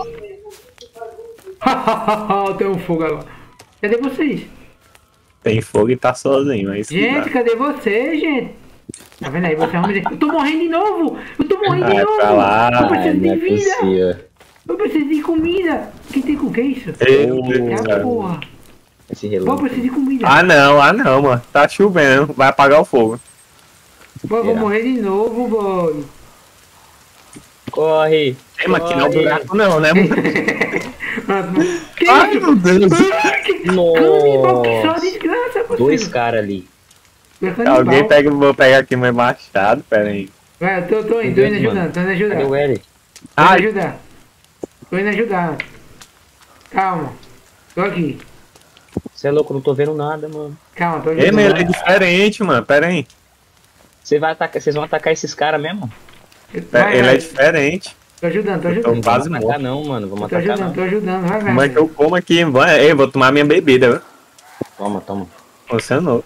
Tem um fogo agora. Cadê vocês? Tem fogo e tá sozinho, é isso que Gente, dá. cadê vocês, gente? Tá vendo aí? Você vamos dizer. Eu tô morrendo de novo! Eu tô morrendo de Vai novo! pra lá. Eu Ai, preciso não é de vida! possível. Eu preciso de comida! Quem tem com o que é isso? Meu Deus do É a céu. porra! Esse Pô, eu relógio. preciso de comida! Ah não, ah não, mano. Tá chovendo, vai apagar o fogo. Pô, eu vou morrer de novo, boy! Corre! Tem, mas aqui não é corre. buraco não, né, mano? Que Ai, isso? meu Deus. Ah, que canibal, que só Nossa. desgraça, parceiro. Dois caras ali. Tu é canibal. Alguém pega, vou pegar aqui meu machado, pera aí. Vai, eu tô, tô indo, tô Meu indo Deus, ajudando, tô indo ajudar. Cadê o L? Tô indo Ai, ajudar. Tô indo ajudar. Calma. Tô aqui. Você é louco, não tô vendo nada, mano. Calma, tô ei, ajudando. mas ele é diferente, mano, pera aí. Você vai atacar, vocês vão atacar esses caras mesmo? Pera- Vai, ele vai. é diferente. Tô ajudando, tô Eu tô ajudando. Não quase vamos morto. atacar não, mano. Vamos Tô atacar ajudando, não. tô ajudando. Vai, vai. Como é que eu como aqui? Vai, ei, vou tomar minha bebida, viu? Toma, toma. Funcionou.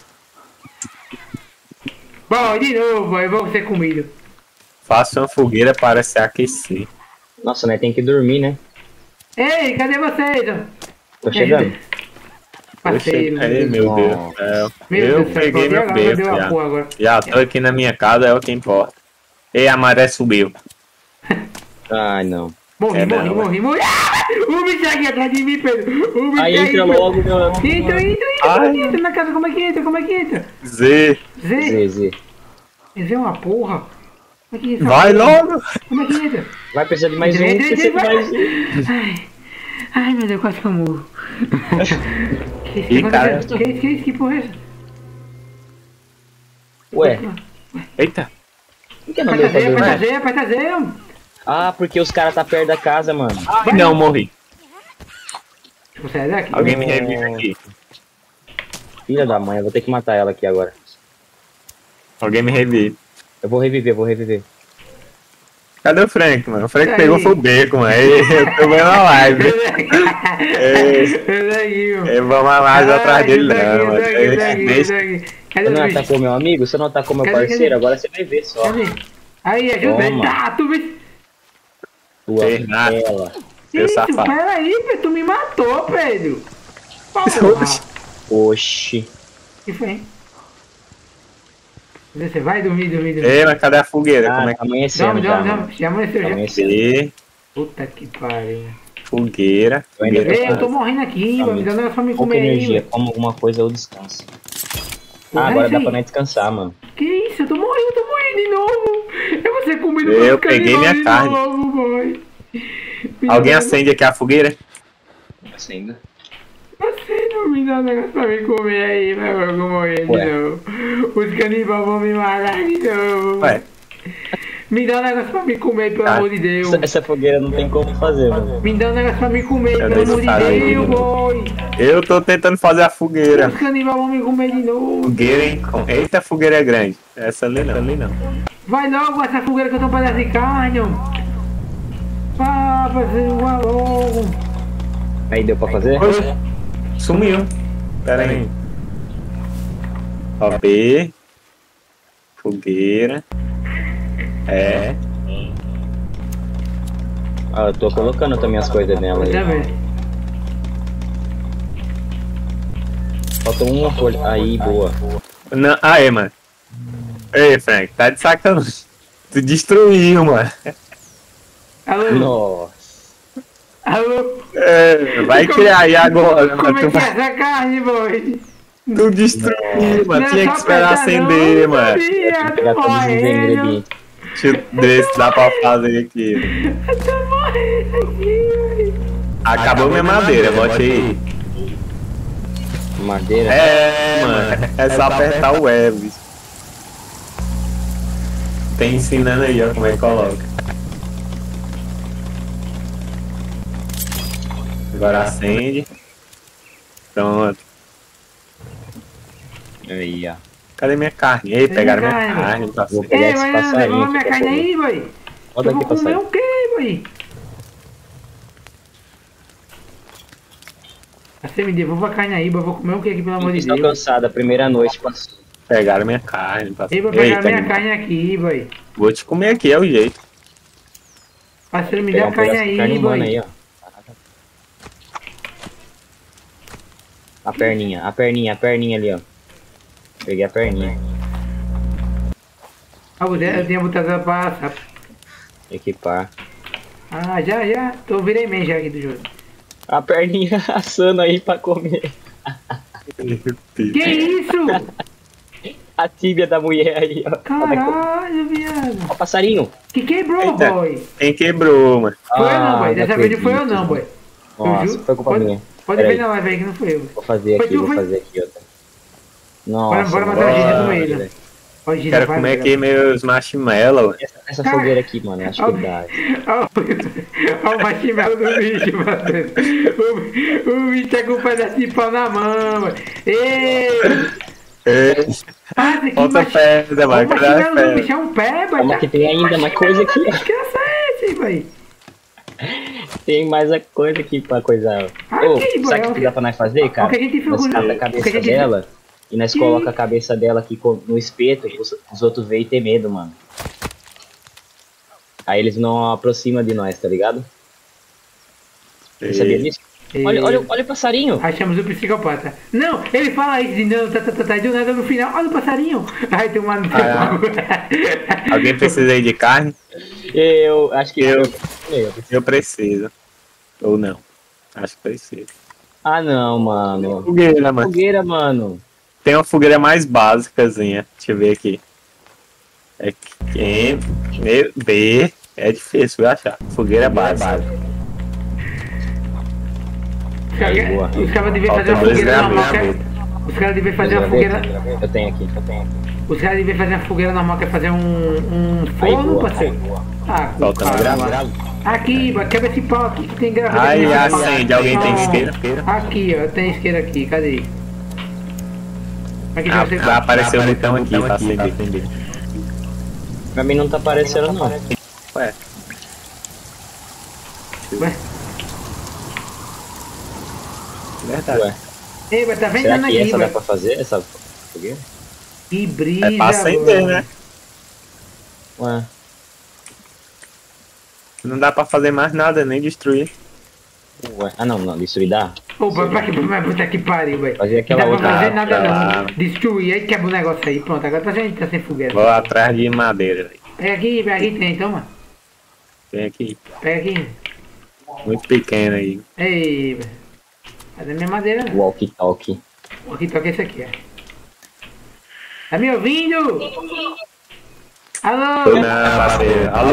Bom, de novo, eu vou ser comido. Faça uma fogueira para se aquecer. Nossa, né? Tem que dormir, né? Ei, cadê vocês? Tô chegando. Parceiro. Ei, meu Deus do céu. Meu Eu Deus do céu, peguei e meu agora? beco Deu a já. porra agora. Já tô aqui na minha casa, é o que importa. Ei, a maré subiu. Ai, não. Morri, É, morri, não, morri, morri. Ah! O bicho aqui atrás de mim, Pedro. O bicho Aí aí, entra Pedro. logo, meu amigo. Entra, entra, entra. Como é Ai. que entra na casa? Como é que entra? Como é que entra? Z, Zé, Z, Z. Zé é uma porra. Como é que entra? vai logo. Como é que entra? Vai precisar de mais um, Entra, entra, precisa de entra, mais um. Ai, ai, meu Deus, quase que eu morro. Que isso? Ih, Que cara. aconteceu? Que isso? Que isso? Que porra é essa? Ué, Eita. por que não Aperta deu pra Z, dormir? aperta Z, aperta Z. Ah, porque os caras tá perto da casa, mano. Ai, não, morri. Tipo, sai daqui. Alguém me revive aqui. Filha da mãe, eu vou ter que matar ela aqui agora. Alguém me revive. Eu vou reviver, vou reviver. Cadê o Frank, mano? O Frank Aí. pegou foi o beco, mano. Ei, eu tô vendo a live. Ei, Esse daqui, ó. ei, vamos mais Ai, atrás dele, esse daqui, não, mano. esse daqui, esse Ei, daqui, deixa- esse daqui. Cadê Você não o bicho? atacou meu amigo? Você não atacou meu Cadê, parceiro? cadê? Agora você vai ver só. Cadê? Aí, ajuda ele. Toma. Tá, tu vê. Tua Fez nada. tela. Seu Isso, safado. peraí, Pedro, tu me matou, Pedro. Porra. Oxi. Que foi, hein? Você vai dormir, dormir, dormir. Ei, mas cadê a fogueira? Como Ah, é que amanhecendo Dorme, já, dorme, mano. dorme. Já amanheceu, já. Amanhecendo. é? Puta que pariu. Fogueira. Eu ainda Fogueira. Ei, eu tô morrendo aqui, Tá mano. Me dá um negócio pra me Pouca comer aí, energia, velho. como alguma coisa ou descansa. Porra, Ah, é agora isso dá aí. pra nós descansar, mano. Que isso? Eu tô morrendo, eu tô morrendo de novo. Eu vou ser comido Eu pelos peguei minha canibais de carne. novo, boy. Me Alguém dá- acende aqui a fogueira? Assim, Você não me dá um negócio pra me comer aí, meu. Eu vou morrer de Ué. novo. Os canibais vão me matar de novo. Ué, Me dá um negócio pra me comer, pelo Tá. amor de Deus. essa, essa fogueira não tem como fazer, mano. Me dá um negócio pra me comer, Eu pelo deixo amor de fazer aí, Deus, né? boy. eu tô tentando fazer a fogueira. Os canibais vão me comer de novo. Fogueira, hein? Eita, a fogueira é grande. Essa ali não. Essa ali não. Vai logo essa fogueira que eu tô um pedaço de carne. ó. Vá, fazer uma logo. Aí deu pra fazer? Oxe, sumiu. Pera aí. Ó, B. Fogueira. É. Ah, eu tô colocando também as coisas nela aí. Tá vendo? Falta uma folha. Aí, boa. Não, aí, mano. Ei, Frank, tá de sacanagem. Tu destruiu, mano. Alô? Nossa. Alô? É, vai Como- criar aí agora, Como mano. é Tu, que é vai- essa carne, boy? tu destruiu, mano. Não é Tinha só que esperar apertar, acender, não, mano. sabia, Vou tô pegar todos os morrendo. ingredientes. Deixa eu ver se dá pra fazer aqui. Eu tô morrendo aqui, Acabou minha madeira, bote aí. Madeira. É, mano. É só apertar o E, bicho. Tem ensinando aí, ó, como é que coloca. Agora acende. Pronto. Aí, ó. Cadê minha carne? Ei, Cadê pegaram minha minha carne? carne, tá Vou Ei, pegar esse mas passarinho leva aqui minha pra carne comer. aí, boy. Olha Eu aqui, vou comer passarinho. o quê, boy? Você me devolva a carne aí, boy. Eu vou comer o quê aqui, pelo amor de Estou Deus? cansado, a primeira noite passou. Pegaram minha carne. Tá... Ei, vou pegar Eita, minha menino. carne aqui, boy. Vou te comer aqui, é o jeito. Parceiro, me Pegar dá um a carne pedaço de aí, carne humana boy. aí, ó. A perninha, a perninha, a perninha ali, ó. Peguei a perninha. Ah, eu tinha botado pra assar. Equipar. Ah, já, já. Tô virei main já aqui do jogo. A perninha assando aí pra comer. Que isso? A tíbia da mulher aí, ó. Olha Caralho, viado. o passarinho. Que quebrou, Eita. boy? Quem quebrou, mano? Foi eu não, boy. Ah, Dessa vez não foi eu acredito. não, boy. Nossa, juro. foi culpa Pode- minha. Pode Peraí. ver na live aí que não foi eu. Vou fazer Foi aqui, tu, vou foi? fazer aqui, outra. Nossa, Bora, bora mano. matar o Giza no bora, meio, né? velho. Ó, o Giza Quero vai, comer velho. aqui meus marshmallow. Essa, essa Cara. fogueira aqui, mano, eu acho que dá. Olha o marshmallow do bicho, mano. O, o bicho tá com um pedaço de pau na mão, mano. Ei! Ei, Passa aqui, Falta macho. pedra, O mano. Cadê a marshmallow do pedra? bicho é um pé, mano. Calma que tem ainda mais coisa aqui. Esqueça esse, velho. Tem mais a coisa aqui pra coisar. Aqui, Ô, boy, sabe o o que que- dá pra nós fazer, cara? o que a gente Nós fez- cata a o que a cabeça gente- dela e nós Sim. coloca a cabeça dela aqui co- no espeto, os, os outros veem e tem medo, mano. Aí eles não aproximam de nós, tá ligado? Você sabia Ei, disso? Olha, olha, olha o passarinho. Achamos o psicopata. Não, ele fala isso de não, tá, tá, tá, tá, e do nada no final, olha o passarinho. Ai, tem uma no teu Ah, cu. Alguém precisa aí de carne? Eu acho que Eu. eu. Eu preciso. Ou não. Acho que preciso. Ah não, mano. Fogueira, mano. Fogueira, mano. Tem uma fogueira mais básicazinha. Deixa eu ver aqui. É que B. É difícil de achar. Fogueira básica. Aí, boa. Os caras deviam fazer Falta uma dois fogueira normal. gravetos. que- Os caras deviam fazer uma Graveta, fogueira. graveta. Eu tenho aqui, eu tenho aqui. Os caras deviam fazer uma fogueira normal, que é fazer um, um Aí, forno, boa. parceiro. Ah, com Falta cara, mais mano. Grave. Aqui, mano, quebra esse pau aqui que tem gravata. Ai, aqui nesse pau. acende. Alguém tem Ó, isqueira? Aqui, ó, tem isqueira aqui, cadê? Aqui já Ah, você... vai aparecer o botão aqui pra acender. Pra mim não tá aparecendo não. Ué, Ué, verdade. Ué, ei, mas tá será vendendo que aqui, essa dá mano. pra fazer, essa fogueira? Que brisa, É pra acender, mano. né? Ué, Não dá pra fazer mais nada, nem destruir. ué. Ah não, não, destruir dá? Ô, pra, pra que, mas puta que pariu, velho. Fazer aquela Não dá pra outra fazer nada tá. não. Destruir, aí quebra o negócio aí, pronto. Agora tá sem, tá sem fogueira. Vou atrás de madeira. Velho. Pega aqui, pega aqui, tem então, mano. Tem aqui. Pega aqui. Muito pequeno aí. Ei, velho. Cadê minha madeira? Né? Walkie talkie. O que toca esse aqui, é. Tá me ouvindo? Alô? Não, parceiro. Alô.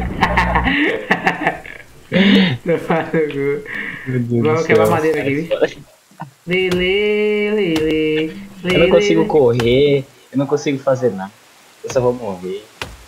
Não faz o Vamos quebrar madeira aqui, viu? Lele, lele, Eu não consigo correr, eu não consigo fazer nada. Eu só vou morrer.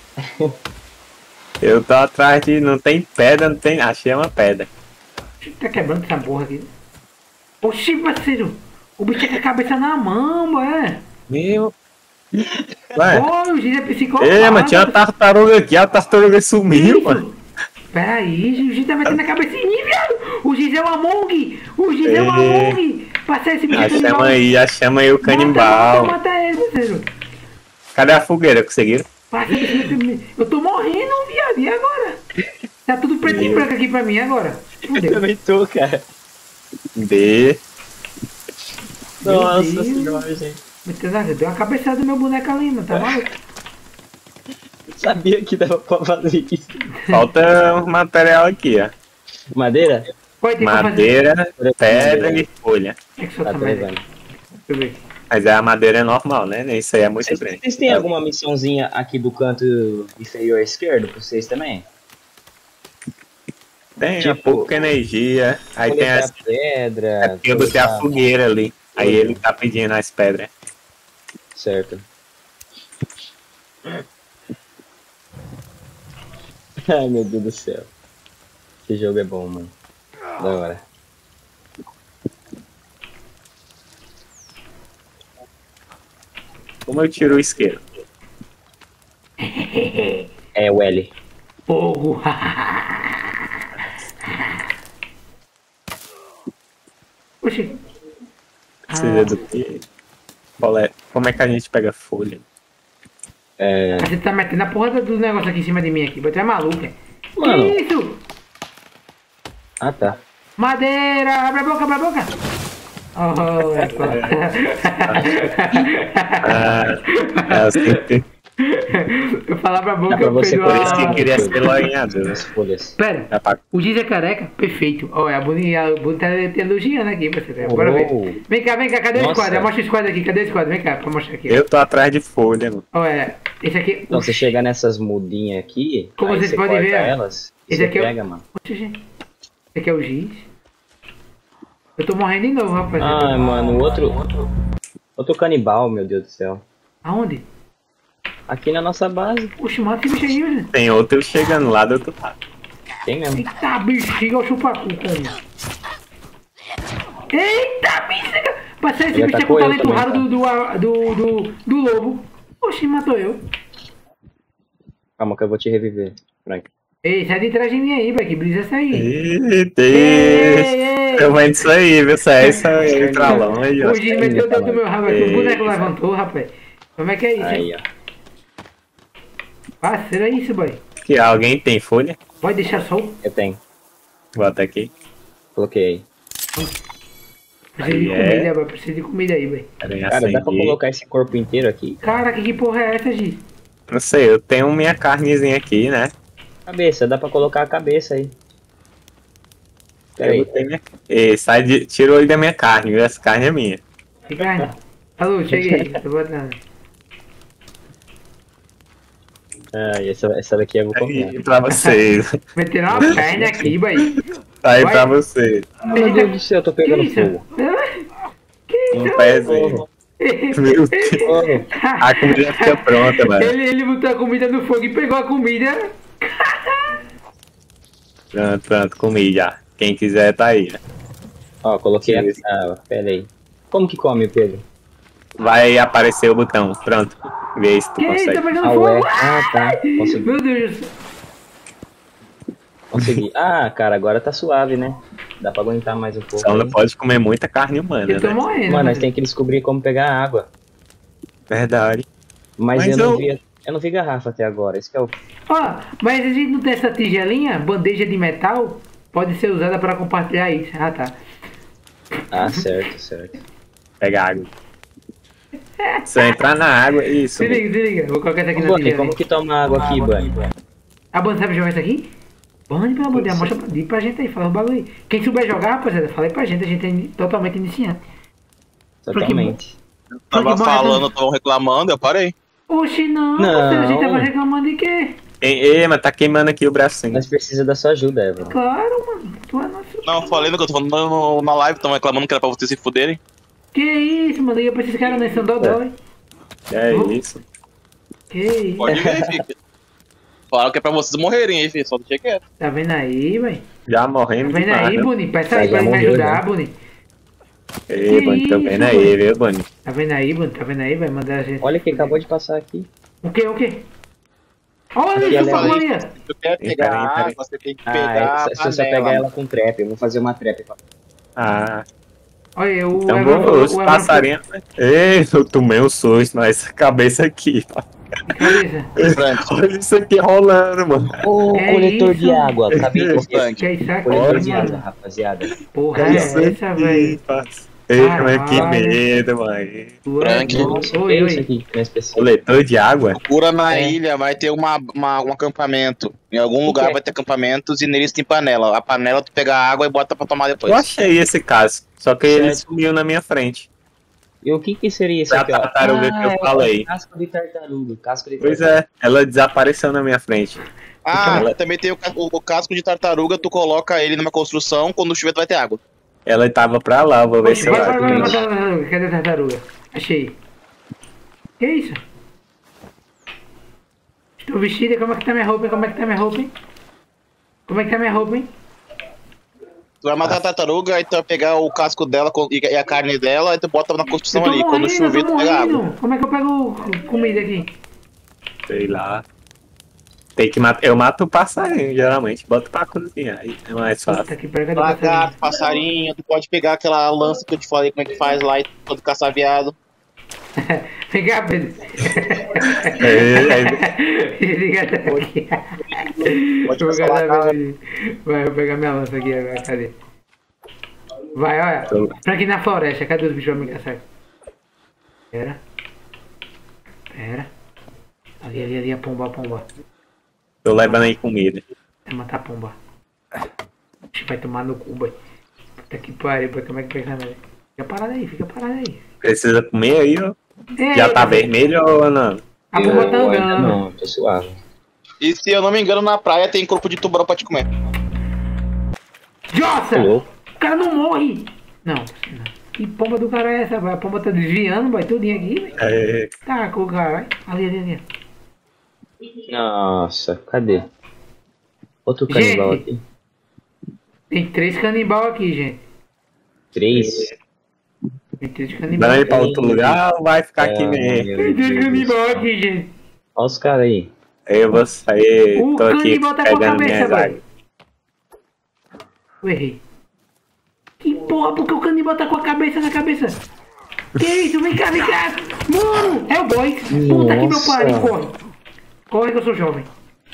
Eu tô atrás de. Não tem pedra, não tem. Achei uma pedra. Tá quebrando essa porra aqui. Oxi, parceiro. O bicho tá com a cabeça na mão, é. Meu. Ué. Ô, o Giz é psicopata. Ei, mas tinha uma tartaruga aqui, a tartaruga sumiu, mano. Peraí, o Giz tá metendo a cabeça em mim, viado. O Giz é o Among. O Giz é o Ei. Among. Parceiro, esse bicho é canibal. Achamos aí, achamos aí o canibal. Mata, mata, mata ele, parceiro. Cadê a fogueira? Conseguiram? Parceiro, eu tô morrendo, viado. E agora? Tá tudo preto e branco aqui pra mim agora. Eu Fudeu. também tô, cara. B. Meu Nossa Deus. senhora, gente. Metendo- Deu uma cabeçada no meu boneco ali, mano. Tá maluco? Sabia que dava pra fazer isso. Falta um material aqui, ó. Madeira? Pode ter pra fazer. Madeira, pedra e folha. É que só Tá tá mais. atrasando. Deixa eu ver. Mas a madeira é normal, né? Isso aí é muito Vocês, grande. vocês têm alguma missãozinha aqui do canto inferior esquerdo pra vocês também? Tem Tipo, a pouca energia. Aí tem Coletar as. pedra. É porque eu botei a coletar- fogueira ali. Aí ele tá pedindo as pedras. Certo. Ai meu Deus do céu. Esse jogo é bom, mano. Da hora. Como eu tiro o isqueiro? É o L. Fogo. Oxi. Precisa Ah, do quê? Qual é? Como é que a gente pega folha? É. você tá metendo a porra do negócio aqui em cima de mim aqui. Você é maluco, é? Mano. Que isso? Ah tá. Madeira! Abre a boca, abre a boca! Oh, é só. Ah, é assim que. Eu falava a boca, Dá pra eu você perdi Por isso que a... queria ser loinhador. As folhas. Pera, Dá pra... o Giz é careca? Perfeito. Olha, a Buni, a Buni tá te elogiando aqui, você tá? Bora Oh. ver. Vem cá, vem cá, cadê o Nossa. squad? Mostra o squad aqui, cadê o squad? Vem cá, pra mostrar aqui. Eu tô atrás de folha, mano. Olha, esse aqui... Então você chega nessas mudinhas aqui, Como aí vocês você podem corta ver, elas, esse você aqui é o- pega, mano. Oxe, gente. Esse aqui é o Giz. Eu tô morrendo de novo, rapaz. Ah, mano, outro. Outro canibal, meu Deus do céu. Aonde? Aqui na nossa base. Oxe, mata esse bicho aí, velho. Tem outro chegando lá do outro lado. Tem mesmo. Eita, bexiga, o chupacu, cara. Eita, bexiga! Parceiro, esse Ele bicho é com atacou o eu talento também, raro do, do, do, do, do lobo. Oxi, matou eu. Calma que eu vou te reviver, Frank. Ei, sai de trás de mim aí, vai, que brisa é essa aí. Eita, Ei, ei. eu vou disso aí, viu? Sai isso aí pra longe, ó. O Gino meteu o dedo do meu rabo aqui, o boneco Ei. levantou, rapaz. Como é que é isso? Aí, hein? ó. Parceiro, é isso, boy. Que alguém tem folha? Pode deixar só o... Eu tenho. Bota aqui. Coloquei aí. Precisa de Aí é. comida, boy. Precisa de comida aí, boy. Pera aí, Cara, dá pra acendi. colocar esse corpo inteiro aqui? Caraca, que porra é essa, Gi? Não sei, eu tenho minha carnezinha aqui, né? Cabeça, dá pra colocar a cabeça aí. Pera Eu aí. botei minha... Ei, sai de... Tirou aí da minha carne, viu? Essa carne é minha. Fica aí. Alô, cheguei. Tô botando. Ah, e essa, essa daqui eu vou comer. Aí pra vocês. Meteram uma perna aqui, boy. Aí Vai. pra vocês. Meu Deus do céu, eu tô Que pegando isso? fogo. Que Um isso? pezinho. Meu Deus. Corre. A comida já fica pronta, mano. Ele, ele botou a comida no fogo e pegou a comida. Pronto, pronto, comi já. Quem quiser tá aí, né? Ó, coloquei a... Sim. Ah, pera aí. Como que come, Pedro? Vai aparecer o botão. Pronto. Vê se tu Que isso? Tá consegue. pegando Ah, fogo? ué. Ah, tá. Consegui. Meu Deus do céu. Consegui. Ah, cara, agora tá suave, né? Dá pra aguentar mais um pouco. Só não aí. pode comer muita carne humana, Eu tô né? morrendo. Mano, nós tem que descobrir como pegar água. Verdade. Mas, Mas eu, não eu- vi, eu não vi garrafa até agora. Esse que é o... Ó, mas a gente não tem essa tigelinha, bandeja de metal, pode ser usada para compartilhar isso. Ah, tá. Ah, certo, certo. Pega água. Se eu entrar na água, isso. Se liga, se liga. Vou colocar isso aqui Ô, na Bonnie, tigelinha. como que toma água aqui, Bonnie? A Bonnie sabe jogar isso aqui? Bonnie, pelo amor de Deus, mostra pra, diz pra gente aí, fala o bagulho aí. Quem souber jogar, rapaziada, fala aí pra gente, a gente é in- totalmente iniciante. Totalmente. Tava Porque morre falando, estavam reclamando, eu parei. Oxi, não, Não. parceiro, a gente tava reclamando de quê? Ei, ei, mas tá queimando aqui o bracinho. Nós precisamos da sua ajuda, Eva. Claro, mano. Tu é nosso... Não, eu falei no que eu tô falando no- na live, estavam reclamando que era pra vocês se fuderem. Que isso, mano, eu pra esses caras não são dodói. É isso. Que isso. Pode ver, filho. Falaram que é pra vocês morrerem aí, filho. Só deixei quieto. Tá vendo aí, velho? Já Tá morremos vendo demais, aí, né? Boni? Peça Já aí pra ele me morreu, ajudar, né? Boni. Ei, Que Boni, tô isso, vendo aí, Boni? viu, Boni? Tá vendo aí, Boni? Tá vendo aí? Vai mandar a gente. Olha que acabou de passar aqui. O que, o que? Olha Aqui, isso, olha bagulho aí. ali. Se tu quer Peraí, pegar peraí. água, você tem que Ah, pegar é, a se você só panela. pegar ela com trap, eu vou fazer uma trap. Ah, Olha, o então Everton vou, falou- os o Everton passarinhos. Ei, eu tomei um susto nessa cabeça aqui. Cabeça. Frank, Olha isso aqui rolando, mano. Ô, É coletor isso? de água. Acabei de ver. Frank. Que é isso aqui, Coletor de água, mano? rapaziada. Porra, é Olha isso essa, aqui, velho? parceiro. Ei, mas que Caralho. medo, mano. Tu é Frank. doido. Nossa, Oi, que isso oi. aqui? Que é especial. Coletor de água? procura na É. ilha, vai ter uma, uma- um acampamento. Em algum que lugar é? vai ter acampamentos e neles tem panela. A panela tu pega a água e bota pra tomar depois. Eu achei esse caso, só que ele Certo. sumiu na minha frente. E o que que seria isso Foi a aqui, ó? tartaruga que eu é falei. Casco de tartaruga. Casco de Pois tartaruga. é, ela desapareceu na minha frente. Ah, Ela- também tem o, ca- o- o casco de tartaruga, tu coloca ele numa construção, quando chover tu vai ter água. Ela tava pra lá, eu vou ver Oxe, se eu vai, vai, vai, acho. vai, vai, vai. Cadê a tartaruga? Achei. Que isso? Estou vestida, como é que tá minha roupa, hein? Como é que tá minha roupa, hein? Como é que tá minha roupa, hein? Tu vai matar a tartaruga, aí tu vai pegar o casco dela com- e e a carne dela, aí tu bota na Eu construção tô ali. Quando morrendo, chover, eu tô tu pega água. morrendo. Como é que eu pego comida aqui? Sei lá. Tem que matar. Eu mato o passarinho, geralmente. Boto pra cozinhar. Aí é mais fácil. Puta que pega, cadê o passarinho? Lagarto, passarinho, tu pode pegar aquela lança que eu te falei como é que faz lá e quando caçar viado. Vem cá, Pedro. Ei, aí- Liga daqui. Pode Vou caçar pegar, lagarto. vai, vou pegar minha lança aqui agora, cadê? Vai, olha. Pra aqui na floresta, cadê os bichos pra me caçar? Pera. Pera. Ali, ali, ali, a pomba, a pomba. Tô levando aí comida. Vai matar a pomba. Ixi, vai tomar no cu, boy. Puta que pariu, boy, como é que pega essa merda? Fica parado aí, fica parado aí. Precisa comer aí, ó. Ei, Já tá vermelho ou não? A pomba tá Eu ainda andando. Não, tô suave. E se eu não me engano, na praia tem corpo de tubarão pra te comer. Nossa! Tô louco. O cara não morre! Não, não. Que pomba do cara é essa, boy? A pomba tá desviando, boy, tudinho aqui, velho. É, Tá, com o cara, ali, ali, ali. Nossa, cadê? Outro canibal Gente. aqui. Tem três canibal aqui, gente. Três. Tem três canibal. vai ir pra outro lugar ou vai ficar aqui Ah, mesmo? meu Tem três Deus do canibal céu. aqui, gente. Olha os caras aí. Eu vou sair, O tô aqui canibal tá com a pegando cabeça, minhas boy. águas. Eu errei. Que porra, porque o canibal tá com a cabeça na cabeça. Que isso? Vem cá, vem cá. Mano, é o boy. Puta que meu Nossa. pariu, corre. Corre que eu sou jovem.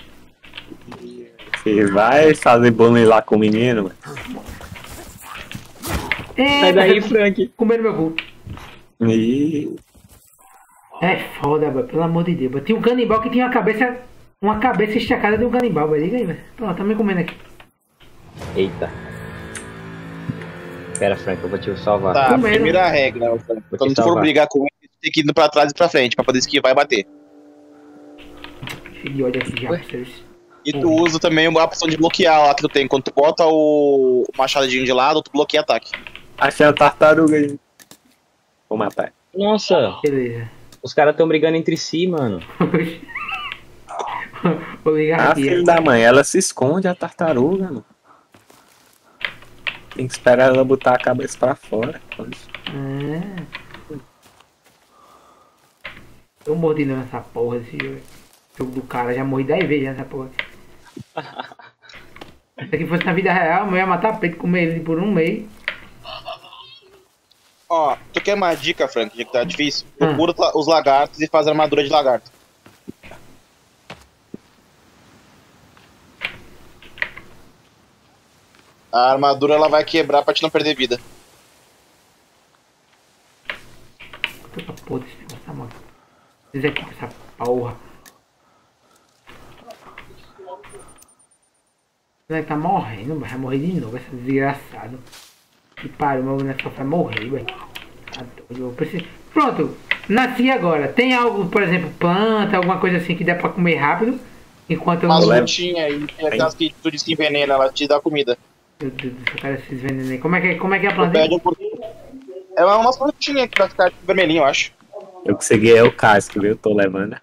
Você vai fazer bullying lá com o menino, mano? É, Sai daí, você- Frank. Comendo meu cu. E... É foda, boy, pelo amor de Deus. boy. Tinha um canibal que tinha uma cabeça. Uma cabeça esticada de um canibal, boy. Liga aí, velho. Pronto, tá me comendo aqui. Eita. Pera, Frank, eu vou te salvar. Tá, Com medo. primeira regra. Vou Quando te tu for salvar. brigar com ele, tem que ir pra trás e pra frente, pra poder esquivar e bater. Cheio de ódio aqui já, vocês. E tu usa também a opção de bloquear lá que tu tem. Quando tu bota o machadinho de lado, tu bloqueia ataque. Achei a tartaruga aí. Vou matar. Nossa, Beleza. os caras tão brigando entre si, mano. Vou ligar Ah, aqui. filho da mãe, ela se esconde, a tartaruga, mano. Tem que esperar ela botar a cabeça pra fora. É. Eu mordi nessa porra desse jogo do cara, já morri dez vezes nessa porra. Se aqui fosse na vida real, eu ia matar peito, comer ele por um mês. Ó, tu quer uma dica, Frank, já que tá difícil? Ah. Procura os la- os lagartos e faz armadura de lagarto. A armadura ela vai quebrar pra te não perder vida. Puta porra desse negócio, tá, mano? Diz aqui com essa porra. Ele tá morrendo, vai morrer de novo, esse desgraçado. Que pariu, meu boneco só vai morrer, velho. Tá doido, eu preciso... Pronto, nasci agora. Tem algo, por exemplo, planta, alguma coisa assim que dá pra comer rápido? Enquanto eu Uma não... levo. frutinha aí, tem aquelas que tu disse que envenena, ela te dá comida. Meu Deus do céu, cara, esses venenos aí. Como é que, como é, que é a Tu planta? pede um pouquinho. É uma frutinha que vai ficar vermelhinho, eu acho. Eu consegui é o casco, viu? Tô levando.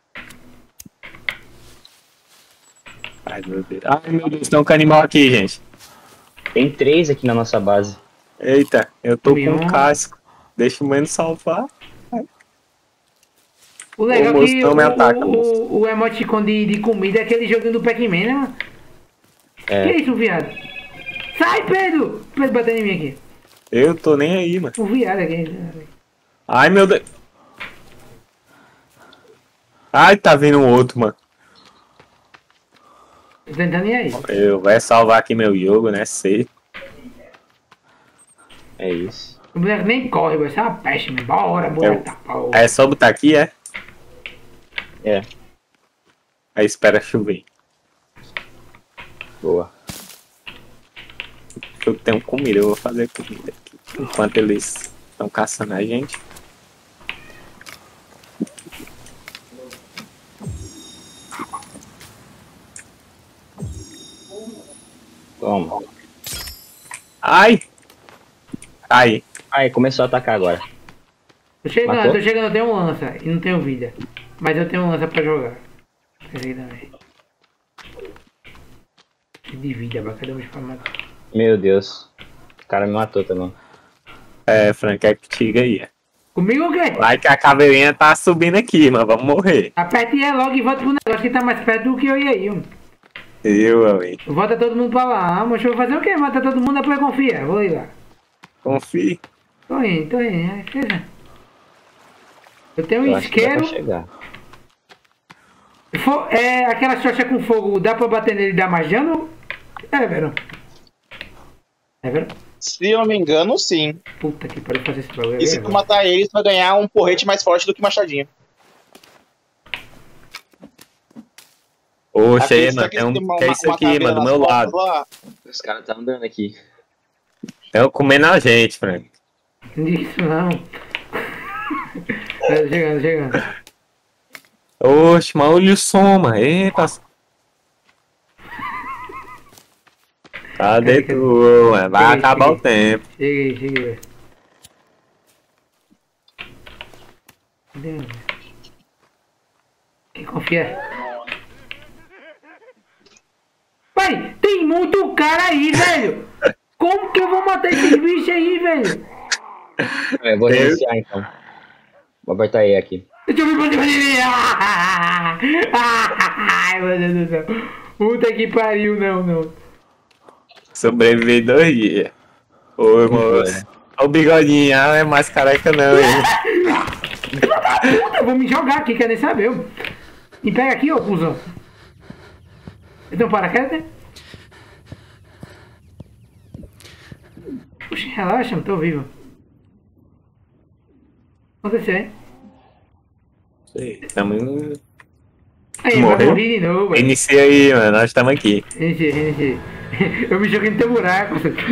Ai, meu Deus. Ai, meu Deus, tem um canibal aqui, gente. Tem três aqui na nossa base. Eita, eu tô com Mion. um casco. Deixa o menos salvar. O legal Ô, é moço, que não o, me ataca, o, moço. o, o emoticon de, de comida é aquele joguinho do Pac-Man, né? Mano? É. Que isso, viado? Sai, Pedro! Pedro batendo em mim aqui. Eu tô nem aí, mano. O viado aqui. Ai, meu Deus. Ai, tá vindo um outro, mano. Tô tentando ir aí. Eu vou salvar aqui meu jogo, né? Sei. É isso. O boneco nem corre, vai ser uma peste, mano. Bora, boneco tá pau. É só botar aqui, é? É, Aí espera chover. boa. Eu tenho comida, eu vou fazer comida aqui. Enquanto eles estão caçando a gente. Toma. Ai! Aí. Aí, começou a atacar agora. Tô chegando, Matou? tô chegando, eu tenho um lança e não tenho vida. Mas eu tenho um lança pra jogar. Esse aqui também. De vida, vai, cadê o bicho pra matar? Meu Deus. O cara me matou também. É, Frank, é que tiga aí. é. Comigo o quê? Vai que a caveirinha tá subindo aqui, mas vamos morrer. Aperte E logo e volta pro negócio que tá mais perto do que eu ia aí, mano. Eu, amigo. Volta todo mundo pra lá, mas eu vou fazer o quê? Mata todo mundo, depois confia. Vou ir lá. Confie. Tô indo, tô indo. É, quer dizer, eu tenho um Eu acho que dá pra isqueiro. chegar. Fo- É, aquela xoxa com fogo, dá pra bater nele e dar mais dano? É, Verão. É, Verão? Se eu não me engano, sim. Puta que pariu fazer esse bagulho. E se é, tu velho. matar eles, tu vai ganhar um porrete mais forte do que machadinho. Oxe, Aqui, aí, se mano. aqui Tem um. tem uma- Que é isso uma aqui, caveira mano, do nas meu costas lado. lá. Os caras tá andando aqui. Estão comendo a gente, Frank. Isso não. Tá chegando, chegando. Oxe, mas olha o som, mano. Eita. Cadê tu, mano? Vai Cheguei, acabar cheguei. o tempo. Cheguei, cheguei. Cadê? Quem confia? Pai, tem muito cara aí, velho. Como que eu vou matar esses bichos aí, velho? Eu vou reiniciar então. Vou apertar E aqui. Deixa eu ver pra cima de mim. Ai, meu Deus do céu. Puta que pariu, não, não. Sobrevivi dois dias. Ô, moço. Olha o bigodinho, ah, não é mais careca não, hein? Puta, eu vou me jogar aqui, quer nem saber. Me pega aqui, ô cuzão. Então, paraquedas, né? Puxa, relaxa, eu tô vivo. O que aconteceu, hein? Sei, tamo... Aí, Morreu? vai morrer de novo, velho. Inicia aí, mano, nós estamos aqui. Iniciei, iniciei. Eu me joguei no teu buraco.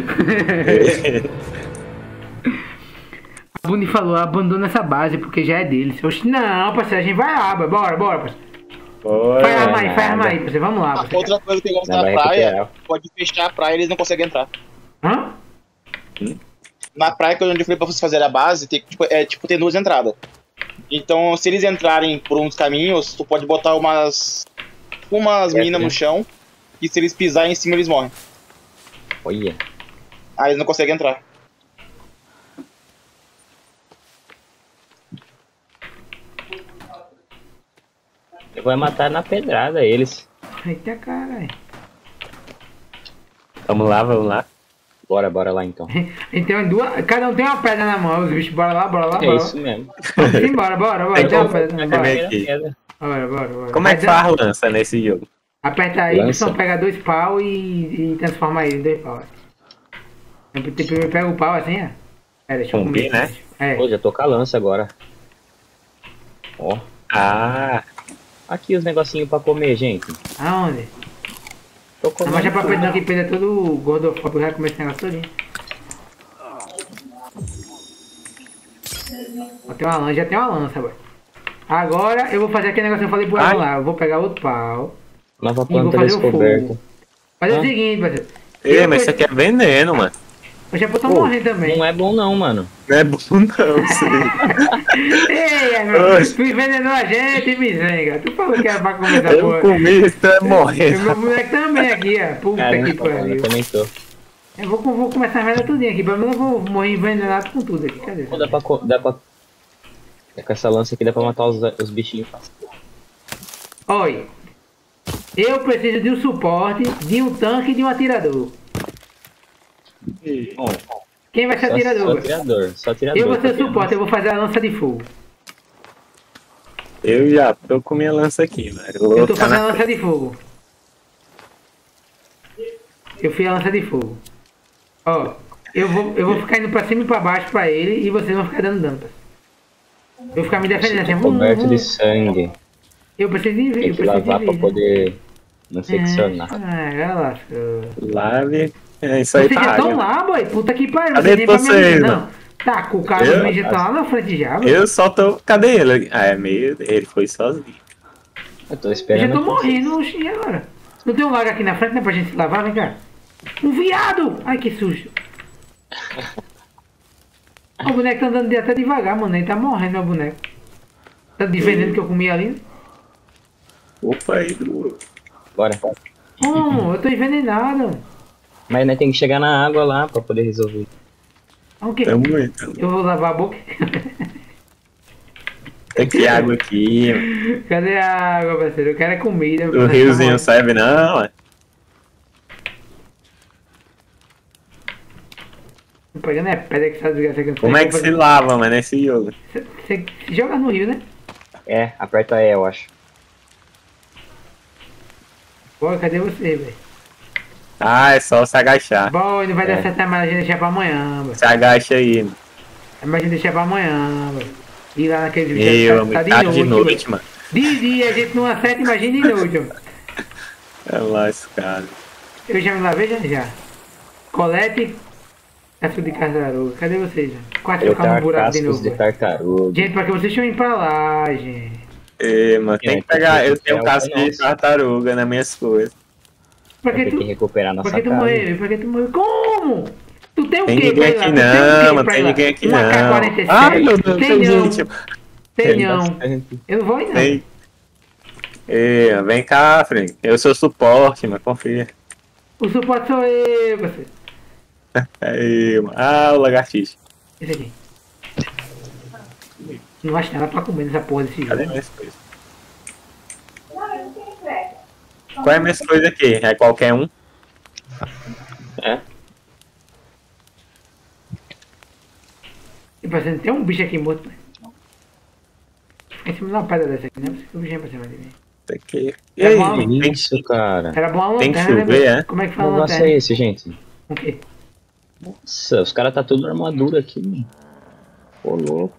A Bunny falou, abandona essa base porque já é deles. Oxe, não, parceiro, a gente vai lá, bora, bora, parceiro. Bora, Faz arma aí, faz nada. arma aí, parceiro, vamos lá, Ah, parceiro. outra coisa que eu gosto Não da vai praia, recuperar. pode fechar a praia e eles não conseguem entrar. Hã? Na praia, quando eu falei pra vocês fazerem a base, tem, tipo, é, tipo, tem duas entradas. Então, se eles entrarem por uns caminhos, tu pode botar umas umas É, minas né? no chão, e se eles pisarem em cima, eles morrem. Olha. Aí eles não conseguem entrar. Eu vou matar na pedrada eles. Eita caralho. Vamos lá, vamos lá. Bora, bora lá então. Então, duas, cada um tem uma pedra na mão, os bichos, bora lá, bora lá, É bora isso mesmo. lá. Sim, bora, bora, bora, Tem tem uma como- pedra na mão, Vai bora. ver aqui. Pedra. Bora, bora, bora. Como é que Mas, faz lança nesse jogo? aperta aí, Lança. só pega dois pau e, e transforma ele em dois pau. Eu primeiro pega o pau assim, ó. É, deixa eu Com comer. B, né? É. Pô, já tô com a lança agora. Ó. Ah, Aqui os negocinhos pra comer, gente. Aonde? Tô Não, comendo. mas já pra tudo. Pedro aqui, Pedro é todo gordofóbico, já comer esse negócio todinho. Ó, tem uma lança, já tem uma lança, boy. Agora eu vou fazer aquele negócio que eu falei pro Ai. Elon lá. Eu vou pegar outro pau. Nova E vou planta fazer o descoberta. fogo. Fazer Ah. o seguinte, parceiro. ei, Eu mas isso pre- aqui é veneno, mano. Eu já tô Pô, morrendo também. Não é bom não, mano. Não é bom não, sim. Ei, meu, Oxe. tu envenenou a gente, misenga. Tu falou que era pra comer essa Eu porra. comi, você tá E morrendo. meu moleque também aqui, ó. Puta Caramba, que mano, pariu. eu também tô. Eu vou, vou começar a merda tudinho aqui. Pelo menos eu vou morrer envenenado com tudo aqui. Cadê? Pô, dá pra, co- dá pra... É, com essa lança aqui dá pra matar os, os bichinhos fácil. Olha. Eu preciso de um suporte, de um tanque e de um atirador. Bom, Quem vai ser só, atirador? só velho? atirador, só atirador. Eu vou ser o porque suporte, eu vou fazer a lança de fogo. Eu já tô com minha lança aqui, mano. Eu vou Eu tô botar fazendo a na... lança de fogo. Eu fiz a lança de fogo. Ó, eu vou, eu vou ficar indo pra cima e pra baixo pra ele e vocês vão ficar dando dano. Eu vou ficar me defendendo assim. Tô Vum, coberto vum. de sangue. Eu preciso de Tem eu que preciso lavar de pra vida. poder não seccionar. Ah, agora lascou. Lave. É isso aí, Vocês já tá. estão água. lá, boy. Puta que pariu. Cadê Vocês nem pra me vocês, avisar, mano? não. Tá, com o cara Eu? também já tá lá na frente já, boy. Eu só tô. Cadê ele? Ah, é meio. Ele foi sozinho. Eu tô Eu esperando. já tô aqui. morrendo, oxi, e agora? Não tem um lago aqui na frente, né, pra gente se lavar, vem cá. Um viado! Ai, que susto. O boneco tá andando até devagar, mano. Ele tá morrendo, meu boneco. Tá de veneno que eu comi ali, né? Opa aí, do. Bora. Hum, eu tô envenenado. Mas né, tem que chegar na água lá pra poder resolver. O quê? Tamo aí, tamo. Eu vou lavar a boca. Tem que ter água aqui. Cadê a água, parceiro? Eu quero é comida. O riozinho não serve, não, ué. Tô pegando é pedra que essa desgraça que eu não Como sei é que se fazer. lava, mano, nesse jogo? Você você joga no rio, né? É, aperta E, eu acho. Pô, cadê você, velho? Ah, é só se agachar. Bom, não vai dar É. certo mais a gente deixar pra amanhã, velho. Se agacha aí, mano. É mais a gente deixar pra amanhã, velho. Ir lá naquele Meu, amigo, tá de tá noite, de velho. noite, mano. De dia a gente não acerta, imagina de noite, mano. É lascado. Eu já me lavei, já, já. Colete, casco de tartaruga. Cadê vocês, já? Quase Eu ficar no tenho buraco de cascos novo, de velho. tartaruga. Gente, pra que vocês estão indo pra lá, gente? É, mano, tem que pegar. Eu tenho um casco de Nossa. tartaruga nas minhas coisas. Pra Vai que ter que tu... recuperar Pra nossa que tu casa. morreu? Pra que tu morreu? Como? Tu tem o Tem quê ninguém pra ir aqui lá? Tu tem o quê não, mano. pra Tem ir lá? ninguém aqui Um A K não. quarenta e sete? Ai, meu Deus, Tem tem não. gente. Tem Tem não. bastante. Eu não vou ir não. Tem. Ei, vem cá, Frank. Eu sou suporte, mas confia. O suporte sou eu, você. Aí, mano. Ah, o lagartixa. Esse aqui. Não acho nada pra comer nessa porra desse Cadê jogo. minhas coisas? Qual é minhas coisas aqui? É qualquer um? É? E parecendo, tem um bicho aqui morto. Fica em cima de uma pedra dessa aqui, né? O bicho é pra cima de mim. Isso aqui. E É aí, bom. tem que, Isso, cara. Era bom uma Tem que lanterna, chover, né? é? Como é que Que fala negócio é lanterna? esse, gente? O quê? Nossa, os caras tá tudo na armadura aqui, mano. Pô, louco.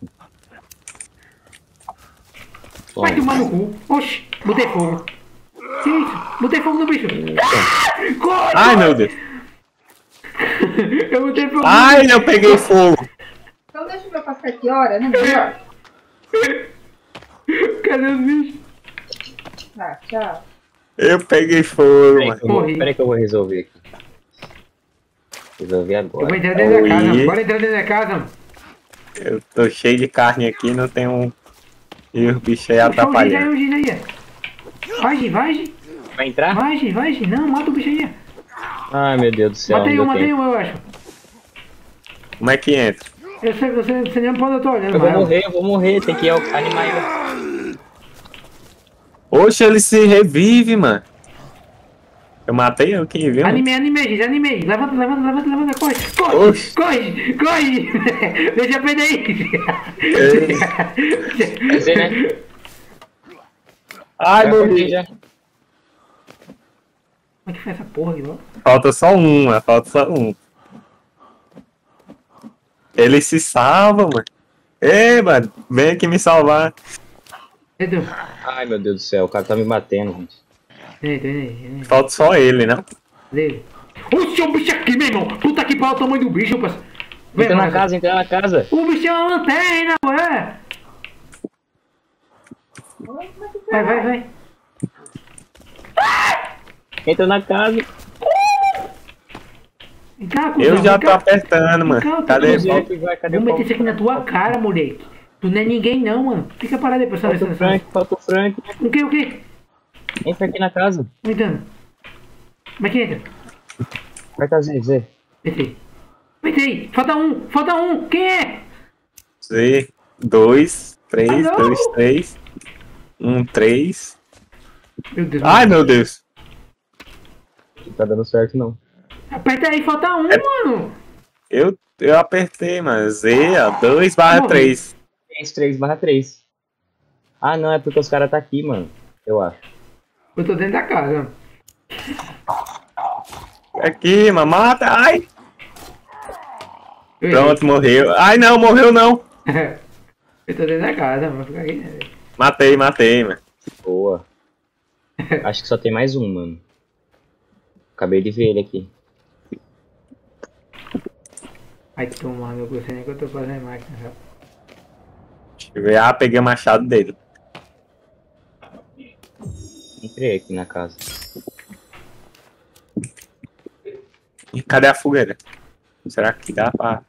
Vai Toma. tomar no cu. Oxi, botei fogo. Que isso? Botei fogo no bicho. Ah! Corre! Ai, meu Deus. Eu botei fogo Ai, eu peguei fogo. Então deixa eu ver passar que hora, né? Melhor. no bicho. Cadê os bichos? Tá, tchau. Eu peguei fogo, Peraí mano. que eu vou, Morri. peraí que eu vou resolver aqui. Resolvi Eu vou agora. entrar dentro da casa. Oi. Bora entrar dentro da casa. Eu tô cheio de carne aqui, não tem um. E os bichos aí Puxa o Gina aí, atrapalhando. o Gina aí. Vai, Gi, vai, Gi. Vai entrar? Vai, Gi, vai, Gi. Não, mata o bicho aí. Ai, meu Deus do céu. Matei não um, deu matei tempo. um, eu acho. Como é que entra? Eu sei, você, você nem pode, eu tô olhando. Eu vou mas- morrer, eu vou morrer. Tem que animar ele. Oxe, ele se revive, mano. Eu matei aqui, viu? Animei, animei, gente, animei. Levanta, levanta, levanta, levanta, corre. Corre, Oxi. corre, corre. Deixa eu perder aí. Quer dizer, né? Ai, Já morri. morri já. Como é que foi essa porra aqui, ó? Falta só um, mano. Falta só um. Ele se salva, mano. Ei, mano. Vem aqui me salvar. Edu, Ai, meu Deus do céu. O cara tá me batendo, gente. vem, vem, vem, vem. Falta só ele, né? Cadê? Oxe, o bicho aqui, meu irmão. Puta que pau, o tamanho do bicho, parceiro. Vem, Entra na parceiro. casa, entra na casa. O bicho é uma lanterna, ué. Vai, vai, vai. Entra na casa. Vem cá, Eu cuzão, já vem tô cá. apertando, mano. Calma, Cadê? calma. Vai, vai, cadê Vou o meter pau? isso aqui na tua cara, moleque. Tu não é ninguém não, mano. Fica parado aí, prestando Falta o atenção. Frank, falta o Frank. O que, o que? Entra aqui na casa. Não entendo. Como é que entra? Aperta Z, Z. Entrei. Entrei. Falta um, falta um. Quem é? Z, dois, três, Ah, não. dois, três. Um, três. Meu Deus. Ai, meu Deus. Não tá dando certo, não. Aperta aí, falta um, É- mano. Eu, eu apertei, mano. Z, ó. dois barra Morri. três. três, três barra três. Ah, não, é porque os caras tá aqui, mano. Eu acho. Eu tô dentro da casa. Aqui, mano. Mata. Ai. Eu Pronto, morreu. Ai, não, morreu não. errei. Eu tô dentro da casa, vou ficar aqui. né? Matei, matei, mano. Boa. Acho que só tem mais um, mano. Acabei de ver ele aqui. Vai tomar meu cu, nem que eu tô fazendo máquina. Já. Deixa eu ver. Ah, peguei o machado dele. Entrei aqui na casa. E cadê a fogueira? Será que dá pra...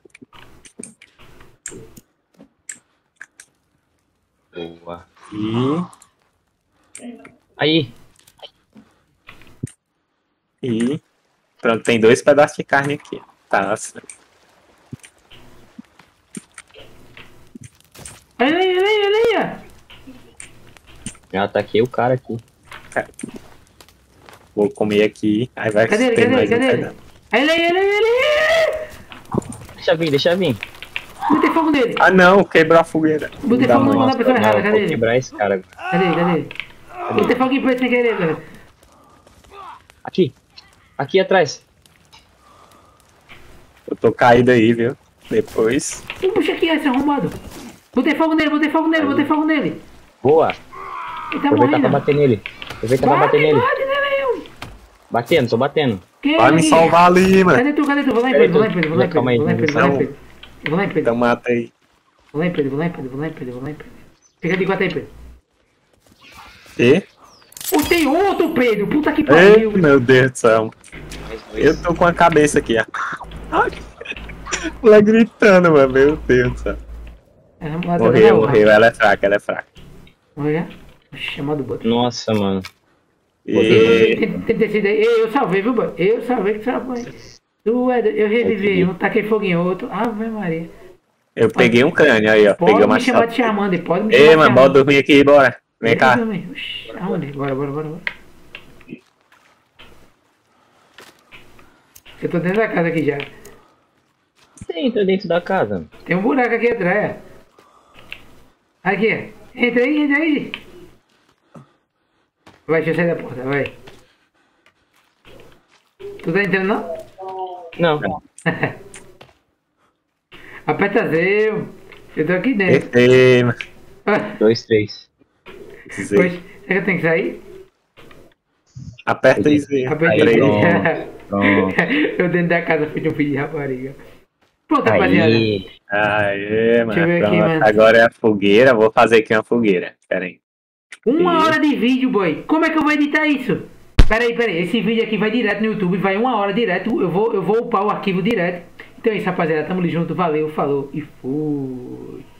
Boa. E... Aí. E... Pronto, tem dois pedaços de carne aqui. Tá, nossa. Olha aí, olha aí, olha aí. Já ataquei o cara aqui. Vou comer aqui. Aí vai Cadê ele, ter cadê mais ele, um cadê ele? pedaço. Olha aí, olha aí, olha aí. Deixa vir, deixa vir. Botei fogo nele. Ah, não. Quebrou a fogueira. Botei Da fogo mãe. no- na pessoa errada, Não, cadê vou ele? quebrar esse cara. Cadê ele, cadê ele? Botei fogo em ele sem querer, velho. Aqui. Aqui atrás. Eu tô caído aí, viu? Depois... Ih, puxa aqui, esse arrombado. Botei fogo nele, botei fogo nele, botei fogo nele. Boa. Ele tá Aproveitar pra morrendo. bater nele. Aproveitar pra Bate, bater nele. bate nele. Batendo, tô batendo. Quem é Vai me ele? salvar ali, mano. Cadê tu, cadê tu? Vou lá em Cadê Pedro, vou lá em tu? Pedro, vou lá em Pedro, Calma aí, vou lá em Pedro, vou lá em não. Pedro. Vou lá em Pedro, Então mata aí. vou lá em Pedro, vou lá em Pedro, vou lá em Pedro, vou lá em Pedro, vou lá em Pedro. Fica de quatro aí, Pedro. E? Oh, tem outro, Pedro, puta que Ei, pariu. meu Deus do céu. Mais dois. Eu tô com a cabeça aqui, ó. Ai. Ela gritando, mano. Meu Deus do céu. Ela ela tá Morreu, dando a morreu. Ela é fraca, ela é fraca. Morreu já? Oxi, é modo bot. Nossa, mano. E... Tem tem descido aí. Ei, eu salvei, viu, boy? Eu salvei que salvei. Tu é. do- Eu revivi um, taquei fogo em outro. Ave Maria. Eu peguei um crânio aí, ó. Pode Peguei me uma chamar chapa. de Charmander, pode me Ei, chamar de mano, bota dormir aqui, bora. Vem cá. Oxi, aonde? Bora, bora, bora, bora. Eu tô dentro da casa aqui já. Você entra dentro da casa. Tem um buraco aqui atrás. Aqui. Entra aí, entra aí. Vai, deixa eu sair da porta, vai. Tu tá entrando não? Não. Aperta zero. Eu tô aqui dentro. Ei, mano. Dois, três. Zê. Pois, será que eu tenho que sair? Aperta aí, Zê. Apertei. Peraí. Pronto. Pronto. Eu dentro da casa fiz um filho de rapariga. Pronto, rapaziada. Aí. Aê, mano. Deixa eu ver aqui, Pronto. mano. Agora é a fogueira. Vou fazer aqui uma fogueira. Pera aí. Uma E- hora de vídeo, boy. Como é que eu vou editar isso? Peraí, peraí. Esse vídeo aqui vai direto no YouTube. Vai uma hora direto. Eu vou, eu vou upar o arquivo direto. Então é isso, rapaziada. Tamo junto. Valeu, falou e fui.